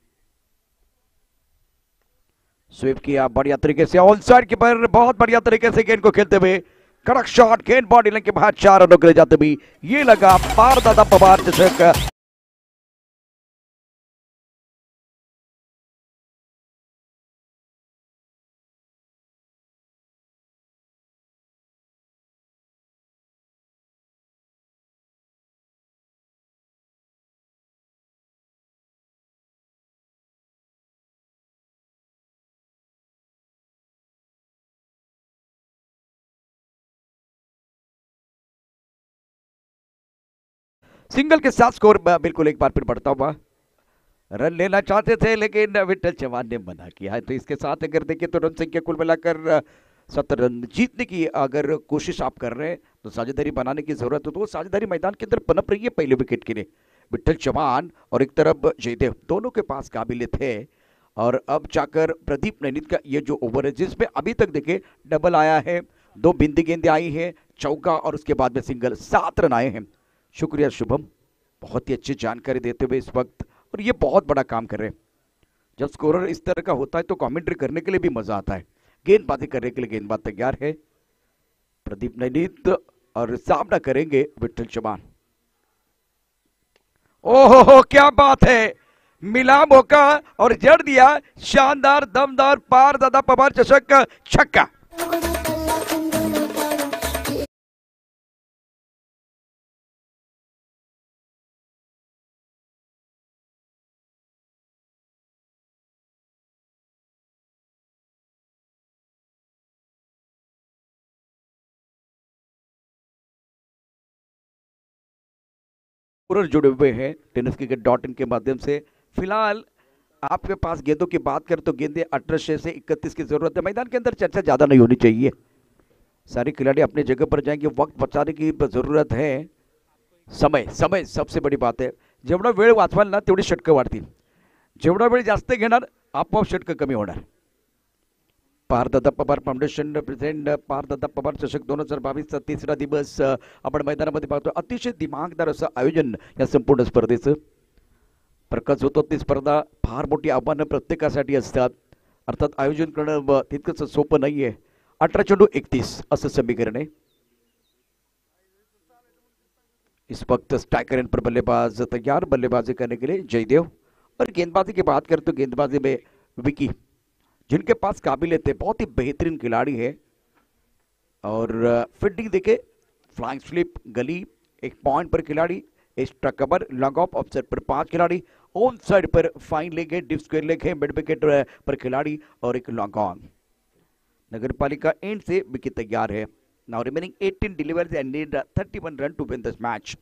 स्वीप किया बढ़िया तरीके से, ऑन साइड के पर बहुत बढ़िया तरीके से गेंद को खेलते हुए कड़क शॉट, गेंद बॉडी लाइन के बाहर चार रनों के लिए जाते हुए ये लगा पारदादा पवार चषक। सिंगल के साथ स्कोर बिल्कुल एक बार फिर बढ़ता हुआ। रन लेना चाहते थे लेकिन विठल चौहान ने मना किया है, तो इसके साथ अगर देखें तो रन संख्या कुल मिलाकर सत्तर रन जीतने की अगर कोशिश आप कर रहे हैं तो साझेदारी बनाने की जरूरत है, तो वो साझेदारी मैदान के अंदर पनप रही है पहले विकेट के लिए। विठल चौहान और एक तरफ जयदेव, दोनों के पास काबिलियत है। और अब जाकर प्रदीप नैनित का ये जो ओवर है जिसमें अभी तक देखे डबल आया है, दो बिंदी गेंदें आई है, चौका और उसके बाद में सिंगल, सात रन आए हैं। शुक्रिया शुभम, बहुत ही अच्छी जानकारी देते हुए इस वक्त, और ये बहुत बड़ा काम कर रहे हैं। जब स्कोरर इस तरह का होता है तो कमेंट्री करने के लिए भी मजा आता है। गेंदबाजी करने के लिए गेंदबाज तैयार है प्रदीप नैनित और सामना करेंगे विठल चौहान। ओहो हो, क्या बात है, मिला मौका और जड़ दिया, शानदार दमदार पार दादा पवार चषक का छक्का। जुड़े हुए हैं टेनिस क्रिकेट डॉट इन के माध्यम से। फिलहाल आपके पास गेंदों की बात करें तो गेंदें अठारह से इकतीस की जरूरत है। मैदान के अंदर चर्चा ज्यादा नहीं होनी चाहिए, सारे खिलाड़ी अपनी जगह पर जाएंगे, वक्त बचाने की जरूरत है। समय समय सबसे बड़ी बात है, जेवढा वेळ वाचवाल ना तेवढी षटकं वाढतील, जेवढा वेळ जास्त घेणार आपोआप षटकं कमी होणार। पारदादा पवार फाउंडेशन प्रेझेंट पारदादा पवार चषक दोन हजार बावीसचा तिसरा दिवस आपण मैदानामध्ये पाहतो। अतिशय दिमागदार असं आयोजन या संपूर्ण स्पर्धेचं। प्रकाश होतो ती स्पर्धा फार मोठी आव्हानं प्रत्येकासाठी असतात, अर्थात आयोजन करणं तितकंच सोपं नाहीये। अठरा चेंडू एकतीस असं समीकरण आहे। इस वक्त स्ट्राइकर पर बल्लेबाज तैयार बल्लेबाजी करने के लिए जयदेव, और गेंदबाजी की बात करें तो गेंदबाजी में विकी, जिनके पास काबिलियत है, बहुत ही बेहतरीन खिलाड़ी है। और फील्डिंग देखे, फ्लाइंग स्लिप, गली, एक पॉइंट पर खिलाड़ी, extra cover, long off, offside पर पांच खिलाड़ी, ऑन साइड पर फाइन लेग है, डिप स्क्वायर लेग है, मिड विकेट पर खिलाड़ी और एक लॉन्ग ऑन। नगर पालिका एंड से विकेट तैयार है। Now remaining eighteen deliveries and need thirty one run to win this match.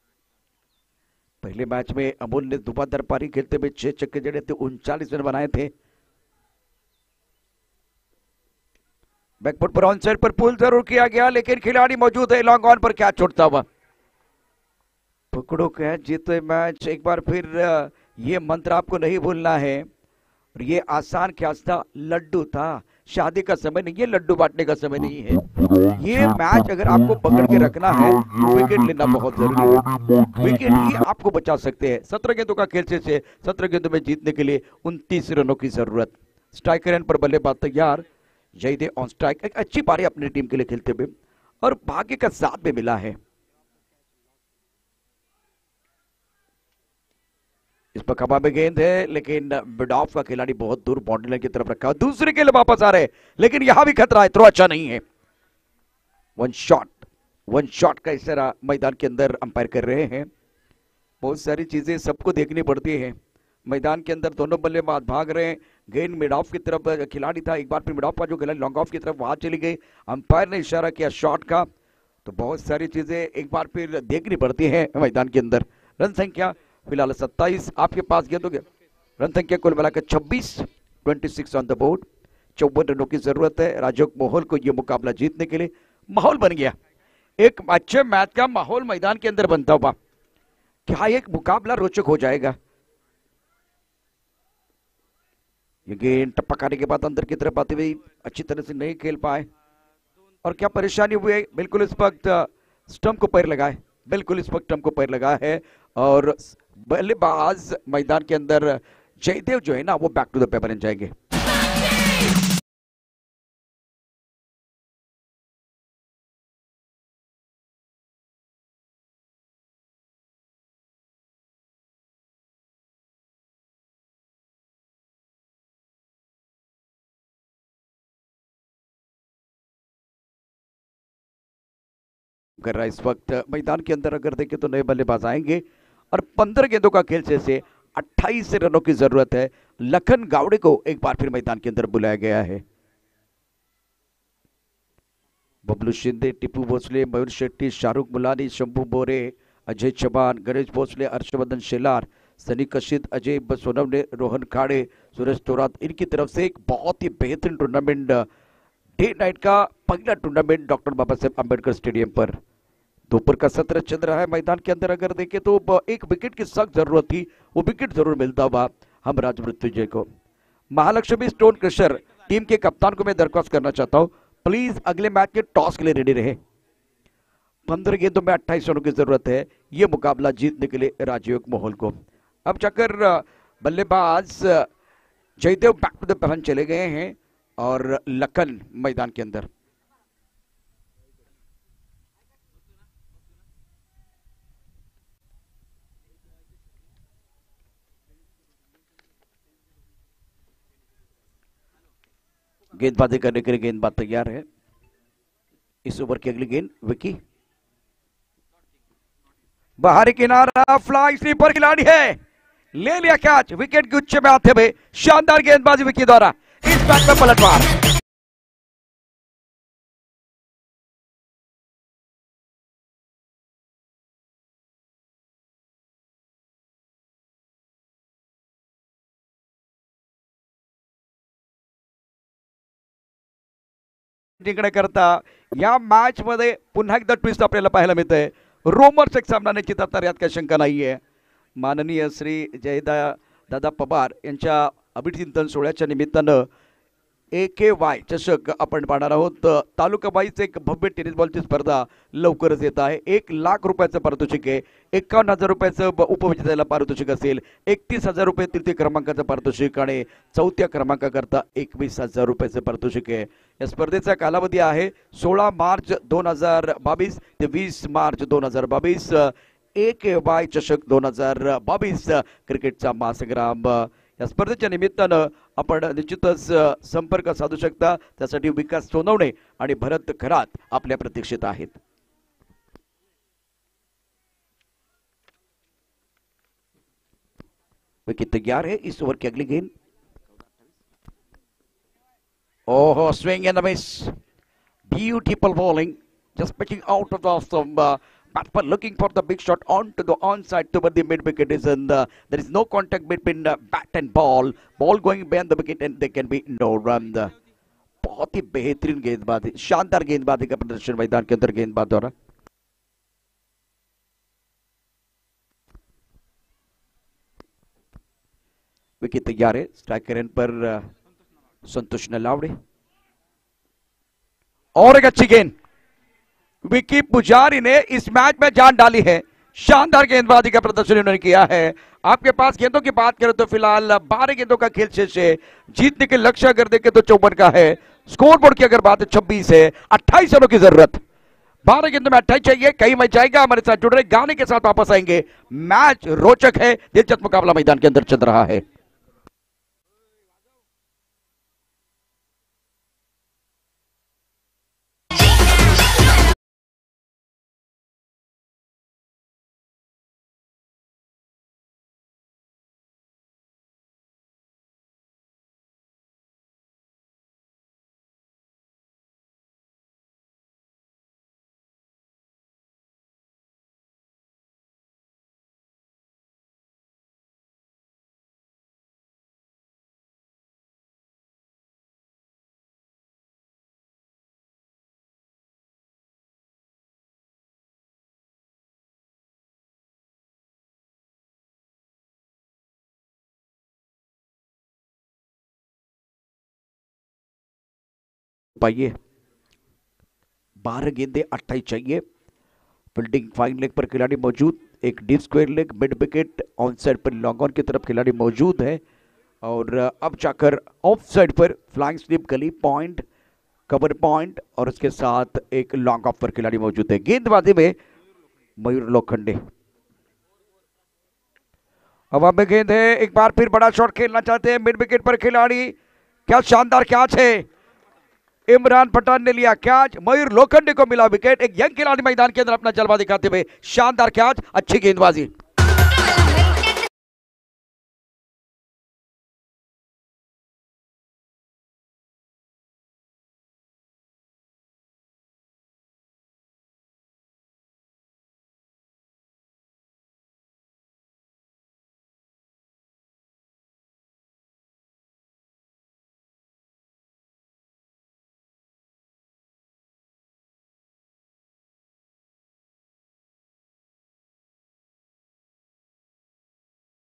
पहले मैच में अमोल ने धुआंधार पारी खेलते हुए छह छक्के जड़े थे, उनचालीस रन बनाए थे। बैकफुट पर ऑन साइड पर पुल जरूर किया गया, लेकिन खिलाड़ी मौजूद है, लॉन्ग ऑन पर क्या छोड़ता हुआ। पकड़ो कैच जीते मैच। एक बार फिर ये मंत्र आपको नहीं भूलना है, और ये आसान कैच था, लड्डू था, शादी का समय नहीं है, लड्डू बांटने का समय नहीं है। ये मैच अगर आपको पकड़ के रखना है तो विकेट लेना बहुत जरूरी है, विकेट ही आपको बचा सकते हैं। सत्रह गेंदों का खेल से सत्रह गेंदों में जीतने के लिए उनतीस रनों की जरूरत। स्ट्राइकर एंड पर बल्लेबाज तैयार, जयदेव ऑन स्ट्राइक, एक अच्छी पारी अपनी टीम के लिए खेलते हुए, और भाग्य का साथ भी मिला है। इस पर खबा में गेंद है, लेकिन मिड ऑफ का खिलाड़ी बहुत दूर बाउंड्री लाइन की तरफ रखा, दूसरे के लिए वापस आ रहे, लेकिन यहां भी खतरा है, थ्रो अच्छा नहीं है। वन शॉट वन शॉट का इशारा मैदान के अंदर अंपायर कर रहे हैं। बहुत सारी चीजें सबको देखनी पड़ती है। मैदान के अंदर दोनों बल्लेबाज भाग रहे हैं, गेंद मिड ऑफ की तरफ खिलाड़ी था, एक बार फिर मिड ऑफ का जो खिलाड़ी लॉन्ग ऑफ की तरफ वहां चली गई, अंपायर ने इशारा किया शॉट का। तो बहुत सारी चीजें एक बार फिर देखनी पड़ती है मैदान के अंदर। रन संख्या फिलहाल सत्ताईस आपके पास गेंदों के, रन संख्या कुल मिलाकर छब्बीस, छब्बीस ऑन द बोर्ड। चौवन रनों की जरूरत है राजोग मोहल को यह मुकाबला जीतने के लिए। माहौल बन गया, एक अच्छे मैच का माहौल मैदान के अंदर बनता हुआ, क्या एक मुकाबला रोचक हो जाएगा। ये गेंद टप्पा खाने के बाद अंदर की तरफ आते हुए अच्छी तरह से नहीं खेल पाए, और क्या परेशानी हुई है, बिल्कुल इस वक्त स्टंप को पैर लगाए, बिल्कुल इस वक्त स्टंप को पैर लगा है, और बल्लेबाज मैदान के अंदर जयदेव जो है ना वो बैक टू द पेपर जाएंगे। कर रहा है इस वक्त मैदान के अंदर। अगर देखें तो नए बल्लेबाज आएंगे, और पंद्रह गेंदों का खेल से अट्ठाईस रनों की जरूरत है। लखन गावड़े को एक बार फिर मैदान के अंदर बुलाया गया है। बबलू शिंदे, टिपू भोसले, मयूर शेट्टी, शाहरुख मुलानी, शंभू बोरे, अजय चौहान, गणेश भोसले, हर्षवर्धन शेलार, सनी कशिद, अजय सोनवने, रोहन खाड़े, सूरज तोरात, इनकी तरफ से एक बहुत ही बेहतरीन टूर्नामेंट डे नाइट का पहला tournament doctor Baba Saheb Ambedkar stadium पर दोपहर का सत्र चल रहा है। मैदान के अंदर अगर देखें तो एक विकेट की सख्त जरूरत थी, वो विकेट जरूर मिलता हुआ हम राज मृत्युंजय को। महालक्ष्मी स्टोन क्रशर टीम के कप्तान को मैं दरख्वास्त करना चाहता हूं, प्लीज अगले मैच के टॉस के लिए रेडी रहे। पंद्रह गेंदों में अट्ठाईस रनों की जरूरत है ये मुकाबला जीतने के लिए राजयोग माहौल को। अब जाकर बल्लेबाज जयदेव बैक टू द पहन चले गए हैं और लखन मैदान के अंदर। गेंदबाजी करने के लिए गेंदबाज तैयार है। इस ओवर की अगली गेंद विकी, बाहरी किनारा, फ्लाई स्लीपर खिलाड़ी है, ले लिया कैच, विकेट के उच्च में आते हुए शानदार गेंदबाजी विकी द्वारा। इस मैच में पलटवार, करता या मॅच मध्ये पुन्हा एकदा ट्विस्ट आपल्याला पाहायला मिळतंय। रोमर्स एक सामना निश्चित असणार यात काही शंका नाहीये। माननीय श्री जयदा दादा पवार यांच्या अभिचिंतन सोहळ्याच्या निमित्तानं ए के वाय चषक आपण पाहणार आहोत। तालुका वाईज एक भव्य टेनिस बॉलची स्पर्धा लवकरच येत आहे। एक लाख रुपयाचं पारितोषिक आहे, एकावन्न हजार रुपयाचं उपविजेत्याला पारितोषिक असेल, एकतीस हजार रुपये तृतीय क्रमांकाचं पारितोषिक आणि चौथ्या क्रमांकाकरता एकवीस हजार रुपयाचं पारितोषिक आहे। या स्पर्धेचा कालावधी आहे सोळा मार्च दोन हजार बावीस ते वीस मार्च दोन हजार बावीस। ए के वाय चषक दोन हजार बावीस क्रिकेटचा महासंग्राम या स्पर्धेच्या निमित्तानं आपण निश्चितच संपर्क साधू शकता। त्यासाठी विकास सोनवणे आणि भरत खरात आपल्या प्रतीक्षेत आहेत। विकेट तैयार है। इस ओवर की अगली गेंद, ओहो, swing and miss, beautiful bowling, just pitching out off the stump, but looking for the big shot onto the onside toward the mid wicket is and uh, there is no contact between uh, bat and ball, ball going behind the wicket and there can be no run। बहुत ही बेहतरीन गेंदबाजी, शानदार गेंदबाजी का प्रदर्शन मैदान के अंदर गेंदबाज द्वारा। विकेट तैयार है। स्ट्राइकर एंड पर संतोष नलावड़े और एक अच्छी गेंद, विकी पुजारी ने इस मैच में जान डाली है। शानदार गेंदबाजी का प्रदर्शन उन्होंने किया है। आपके पास गेंदों की बात करें तो फिलहाल बारह गेंदों का खेल शेष है। जीतने के लक्ष्य अगर देखें तो चौवन का है। स्कोरबोर्ड की अगर बात है छब्बीस है, अट्ठाईस रनों की जरूरत, बारह गेंदों में अट्ठाईस चाहिए। कई मैच जाएगा, हमारे साथ जुड़ रहे गाने के साथ वापस आएंगे। मैच रोचक है, दिलचस्प मुकाबला मैदान के अंदर चल रहा है। पाइए बारह गेंदे अट्ठाईस चाहिए। फील्डिंग फाइन लेग पर खिलाड़ी मौजूद, एक deep square leg, mid wicket, on side पर लॉन्ग ऑन की तरफ खिलाड़ी मौजूद है और अब जाकर ऑफ साइड पर flying slip, gully point, cover point और उसके साथ एक लॉन्ग ऑफ पर खिलाड़ी मौजूद है। गेंदबाजी में मयूर लोखंडे। अब अब गेंद है, एक बार फिर बड़ा शॉट खेलना चाहते हैं मिड विकेट पर खिलाड़ी। क्या शानदार कैच है, इमरान पठान ने लिया कैच, मयूर लोखंडे को मिला विकेट। एक यंग खिलाड़ी मैदान के अंदर अपना जलवा दिखाते हुए, शानदार कैच, अच्छी गेंदबाजी।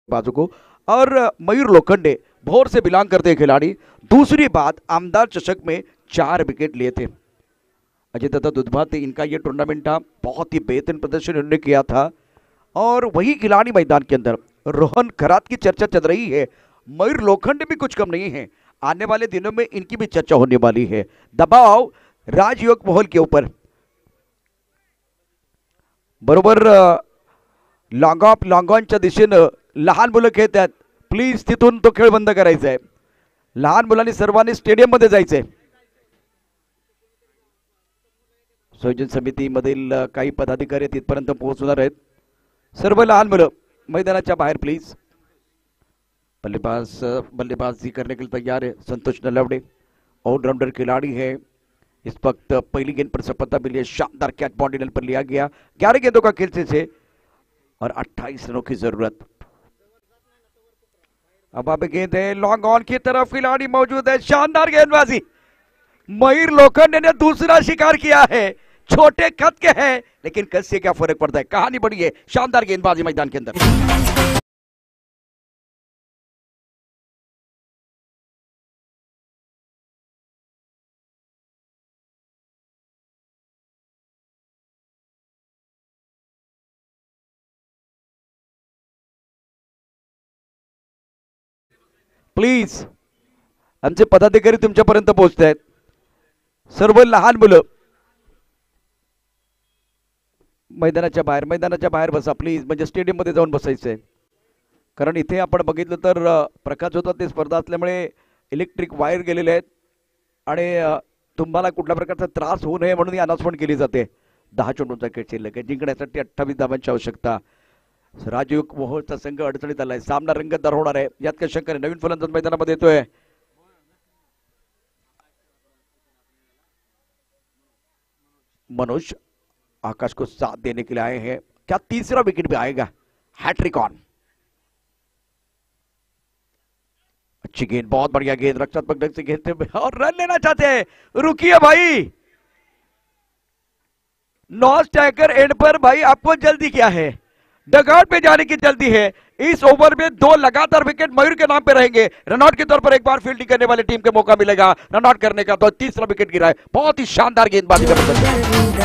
बाजू को। और मयूर लोखंडे भोर से बिलोंग करते हैं खिलाड़ी। दूसरी बात, आमदार चषक में चार विकेट लिए थे। अजय दत्ता दुधवा थे, इनका ये टूर्नामेंट था, बहुत ही बेहतरीन प्रदर्शन उन्होंने किया था। और वही खिलाड़ी मैदान के अंदर रोहन खरात की चर्चा चल रही है। मयूर लोखंडे भी कुछ कम नहीं है, आने वाले दिनों में इनकी भी चर्चा होने वाली है। दबाव राजयोग मोहल के ऊपर बरोबर लॉन्ग ऑफ लॉन्ग ऑनच्या दिशेनं लहान मुलं खेळत आहेत, प्लीज तिथून तो खेळ बंद करायचा आहे। लहान मुलांनी सर्वांनी स्टेडियम मध्ये जायचंय। संयोजन समितीमधील काही पदाधिकारी तिथपर्यंत पोहोचणार आहेत। सर्व लहान मुलं मैदानाच्या बाहेर प्लीज। बल्लेबाज बल्लेबाजी करने के लिए तैयार है संतोष नलवड़े, ऑलराउंडर खिलाड़ी है। इस वक्त पहली गेंद पर सफलता मिली है, शानदार कैच बाउंड्री पर लिया गया। ग्यारह गेंदों का खेल से और अट्ठाईस रनों की जरूरत। अब अब गेंद है लॉन्ग ऑन की तरफ, खिलाड़ी मौजूद है, शानदार गेंदबाजी। मयूर लोखंडे ने दूसरा शिकार किया है। छोटे कद के हैं लेकिन कद से क्या फर्क पड़ता है, कहानी बड़ी है। शानदार गेंदबाजी मैदान के अंदर। प्लीज आमचे पदाधिकारी तुमच्यापर्यंत पोहोचत आहेत। सर्व लहान मुलं मैदानाच्या बाहेर मैदानाच्या बाहेर बसा प्लीज, म्हणजे स्टेडियम मध्ये जाऊन बसायचंय। कारण इथे आपण बघितलं तर प्रकाश होता ते स्पर्धा असल्यामुळे इलेक्ट्रिक वायर गेलेले आहेत आणि तुम्हाला कुठल्या प्रकारचा त्रास होऊ नये म्हणून ही अनाउन्समेंट केली जाते। दहा चेंडूंचा खेळ शिल्लक आहे, जिंकण्यासाठी अठ्ठावीस धावांची आवश्यकता। राजयोग मोहोळचा संघ अडचणीत आलाय, सामना रंगतदार होणार आहे यात काही शंका नाही। नवीन फलंदाज मैदानामध्ये येतोय, मनोज आकाश को साथ देने के लिए आए हैं। क्या तीसरा विकेट भी आएगा? Hattrick on. अच्छी गेंद, बहुत बढ़िया गेंद, रक्षात्मक ढंग से खेलते हुए और रन लेना चाहते हैं। रुकिए भाई, नौ स्ट्राइकर एंड पर भाई, आपको जल्दी क्या है? डगआउट पे जाने की जल्दी है। इस ओवर में दो लगातार विकेट मयूर के नाम पे रहेंगे। रनआउट के तौर पर एक बार फील्डिंग करने वाले टीम को मौका मिलेगा रनआउट करने का, तो तीसरा विकेट गिरा है। बहुत ही शानदार गेंदबाजी का प्रदर्शन।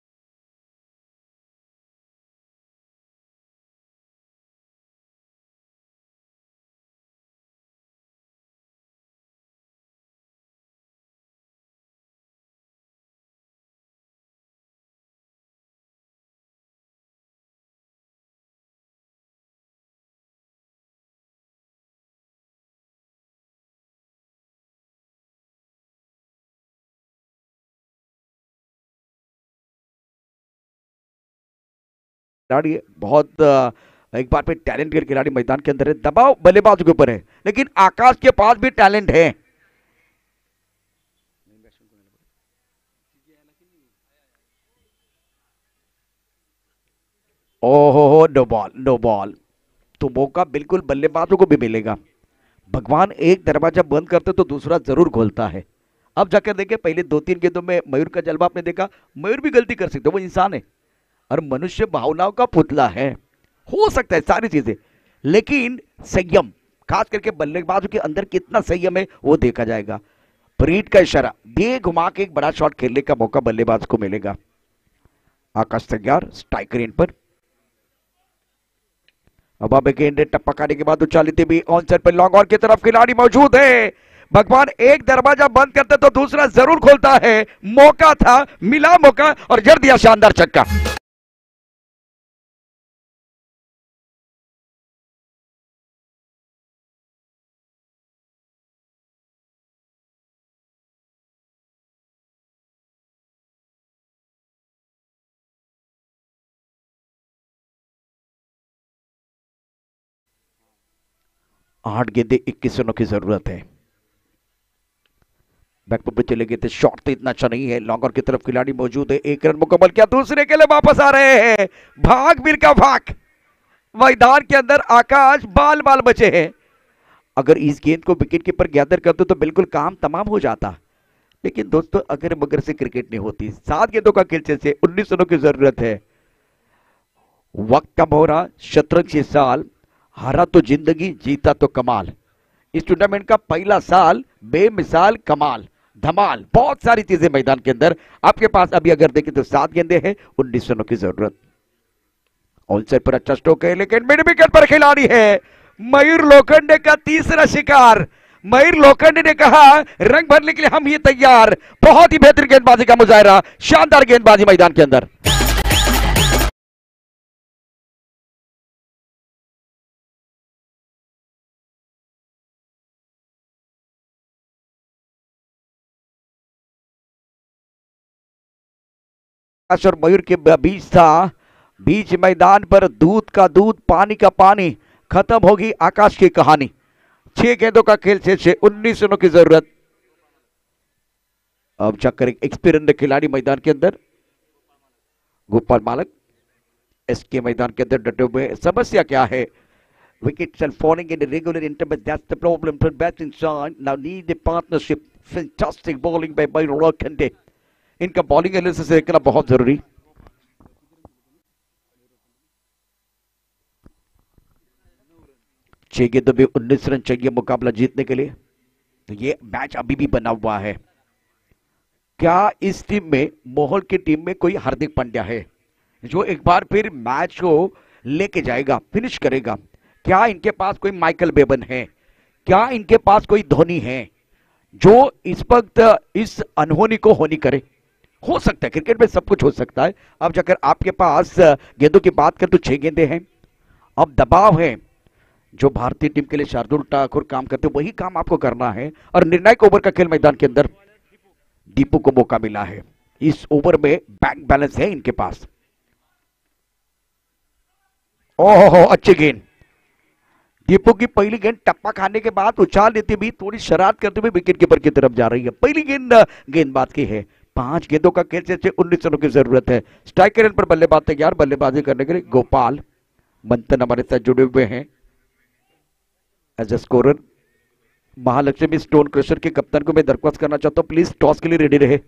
खिलाड़ी बहुत एक बार पे टैलेंट के खिलाड़ी मैदान के अंदर है। दबाव बल्लेबाज के ऊपर है लेकिन आकाश के पास भी टैलेंट है। ओहो हो, नो बॉल नो बॉल। तो मौका बिल्कुल बल्लेबाजों को भी मिलेगा। भगवान एक दरवाजा बंद करते तो दूसरा जरूर खोलता है। अब जाकर देखे, पहले दो तीन गेंदों में मयूर का जलवा आपने देखा। मयूर भी गलती कर सकते, वो इंसान है और मनुष्य भावनाओं का पुतला है। हो सकता है सारी चीजें, लेकिन संयम, खास करके बल्लेबाजों के अंदर कितना संयम है वो देखा जाएगा। परीट का इशारा दे, घुमा के एक बड़ा शॉट खेलने का मौका बल्लेबाज को मिलेगा। आकाश तैयार, स्ट्राइकर एंड पर। अब अब गेंद टप्पा खाने के बाद उछालते भी ऑन साइड पर लॉन्ग ऑन की तरफ खिलाड़ी मौजूद है। भगवान एक दरवाजा बंद करते तो दूसरा जरूर खोलता है। मौका था, मिला मौका और जड़ दिया शानदार छक्का। आठ गेंदे इक्कीस रनों की जरूरत है। बैकफुट पे चले गए थे, शॉट तो इतना अच्छा नहीं है। लॉन्गर की तरफ खिलाड़ी मौजूद है, एक रन मुकम्मल किया, दूसरे के लिए वापस आ रहे हैं। भाग वीर का भाग, मैदान के अंदर आकाश बाल बाल बचे हैं। अगर इस गेंद को विकेट कीपर गैदर करते तो बिल्कुल काम तमाम हो जाता, लेकिन दोस्तों अगर मगर से क्रिकेट नहीं होती। सात गेंदों का खेल से उन्नीस रनों की जरूरत है। वक्त कम हो रहा, शतरंज ये साल हारा तो जिंदगी, जीता तो कमाल। इस टूर्नामेंट का पहला साल बेमिसाल कमाल धमाल, बहुत सारी चीजें मैदान के अंदर आपके पास। अभी अगर देखें तो सात गेंदे हैं, उन्नीस रनों की जरूरत। ऑलसेट पर अच्छा स्ट्रोक है, लेकिन मिड विकेट पर खिलाड़ी है मयूर लोखंडे का तीसरा शिकार। मयूर लोखंडे ने कहा रंग भरने के लिए हम ये तैयार। बहुत ही बेहतरीन गेंदबाजी का मुजाहरा, शानदार गेंदबाजी मैदान के अंदर। और मयूर के बीच था, बीच मैदान पर दूध का दूध, पानी का पानी, खत्म होगी आकाश की कहानी। छह गेंदों का खेल शेष है, उन्नीस रनों की जरूरत। अब चक्कर एक एक्सपीरियंस खिलाड़ी मैदान के अंदर, गोपाल मालक इसके मैदान के अंदर डटे हुए। समस्या क्या है? Wickets are falling in irregular intervals. That's the problem for batting side. Now need a partnership. Fantastic bowling by Mयूर Lokhande. इनका बॉलिंग एनालिसिस देखना बहुत जरूरी। छह गेंदों में उन्नीस रन चाहिए मुकाबला जीतने के लिए। तो ये मैच अभी भी बना हुआ है। क्या इस टीम में, मोहल की टीम में कोई हार्दिक पांड्या है जो एक बार फिर मैच को लेके जाएगा, फिनिश करेगा? क्या इनके पास कोई माइकल बेबन है? क्या इनके पास कोई धोनी है जो इस वक्त इस अनहोनी को होनी करे? हो सकता है, क्रिकेट में सब कुछ हो सकता है। अब जाकर आपके पास गेंदों की बात करें तो छह गेंदे हैं। अब दबाव है, जो भारतीय टीम के लिए शार्दुल ठाकुर काम करते वही काम आपको करना है। और निर्णायक ओवर का खेल मैदान के अंदर दीपू को मौका मिला है। इस ओवर में बैंक बैलेंस है इनके पास। ओहो, अच्छी गेंद। दीपू की पहली गेंद टप्पा खाने के बाद उछाल देती हुई, थोड़ी शरारत करते हुए विकेट कीपर की तरफ जा रही है। पहली गेंद गेंदबाज की है। पांच गेंदों का खेल से उन्नीस रनों की जरूरत है। स्ट्राइक रेट पर बल्लेबाज तैयार, बल्लेबाजी करने के लिए गोपाल मंथन हमारे साथ जुड़े हुए हैं as a scorer. Mahalaxmi stone crusher के कप्तान को मैं दरख्वास्त करना चाहता हूं, प्लीज टॉस के लिए रेडी रहे।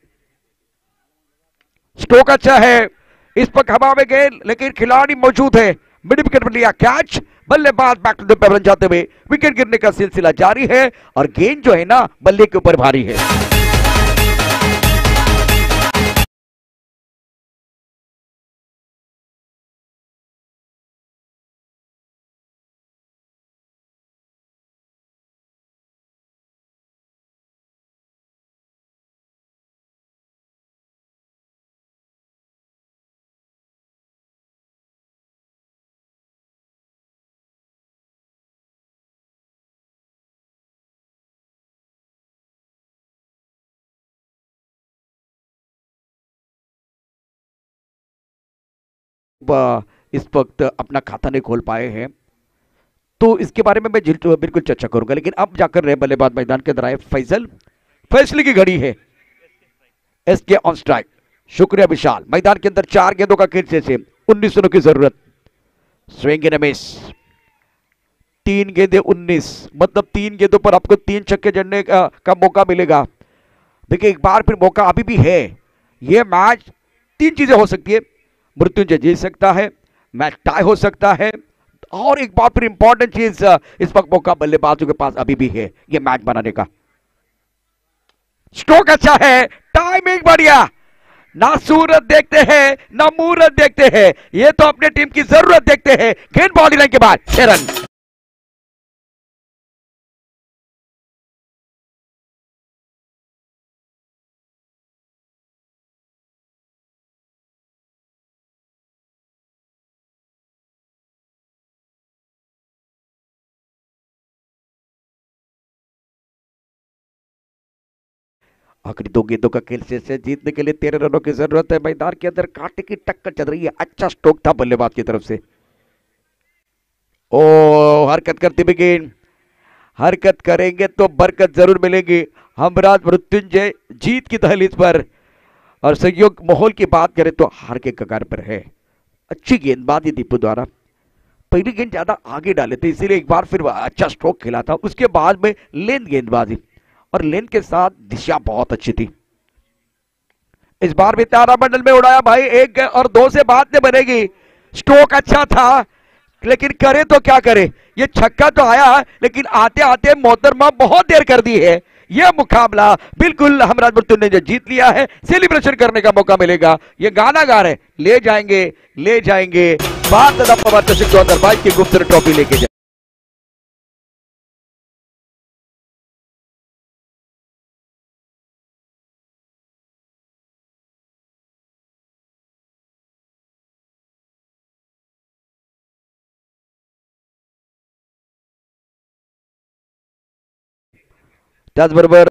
स्ट्रोक अच्छा है, इस पर हवा में गेंद, लेकिन खिलाड़ी मौजूद है। मिड विकेट पर लिया कैच, बल्लेबाज बैक टू द पेवन जाते हुए विकेट गिरने का सिलसिला जारी है और गेंद जो है ना बल्ले के ऊपर भारी है। इस वक्त अपना खाता नहीं खोल पाए हैं, तो इसके बारे में मैं बिल्कुल चर्चा करूंगा। लेकिन अब जाकर रहे बल्लेबाज मैदान के अंदर आए फैसल। फैसले की घड़ी है, एसके ऑन स्ट्राइक। शुक्रिया विशाल। मैदान के अंदर चार गेंदों का खेल से उन्नीस रनों की जरूरत। स्विंग एंड मिस, तीन गेंदे उन्नीस, मतलब तीन गेंदों पर आपको तीन छक्के जड़ने का, का मौका मिलेगा। देखिए एक बार फिर मौका अभी भी है। यह मैच तीन चीजें हो सकती है, मृत्युंजय जीत सकता है, मैच टाई हो सकता है, और एक बार फिर इंपॉर्टेंट चीज इस वक्त मौका बल्लेबाजों के पास अभी भी है ये मैच बनाने का। स्ट्रोक अच्छा है, टाइमिंग बढ़िया। ना सूरत देखते हैं ना मूरत देखते हैं, ये तो अपने टीम की जरूरत देखते हैं। गेंद बॉडी लाइन के बाद छह रन। आखिरी दो गेंदों का खेल से जीतने के लिए तेरह रनों की जरूरत है। मैदान के अंदर कांटे की टक्कर चल रही है। अच्छा स्ट्रोक था बल्लेबाज की तरफ से। ओ हरकत करती भी गेंद, हरकत करेंगे तो बरकत जरूर मिलेगी। हमराज मृत्युंजय जीत की दहलीज पर, और सहयोग माहौल की बात करें तो हार के कगार पर है। अच्छी गेंदबाजी दीपू द्वारा, पहली गेंद ज्यादा आगे डाले थे इसीलिए एक बार फिर अच्छा स्ट्रोक खेला था। उसके बाद में लेंथ गेंदबाजी और लेंथ के साथ दिशा बहुत अच्छी थी। इस बार भी तारामंडल में उड़ाया भाई, एक और दो से बात नहीं बनेगी। स्ट्रोक अच्छा था, लेकिन करे तो क्या करे, ये छक्का तो आया लेकिन आते आते मोहतरमा बहुत देर कर दी है। यह मुकाबला बिल्कुल हमराजपुर तुन ने जो जीत लिया है, सेलिब्रेशन करने का मौका मिलेगा। ये गाना गा रहे, ले जाएंगे ले जाएंगे भारत पवार चषक दो हजार बाईस की गुप्त ट्रॉफी लेके जाए। त्याचबरोबर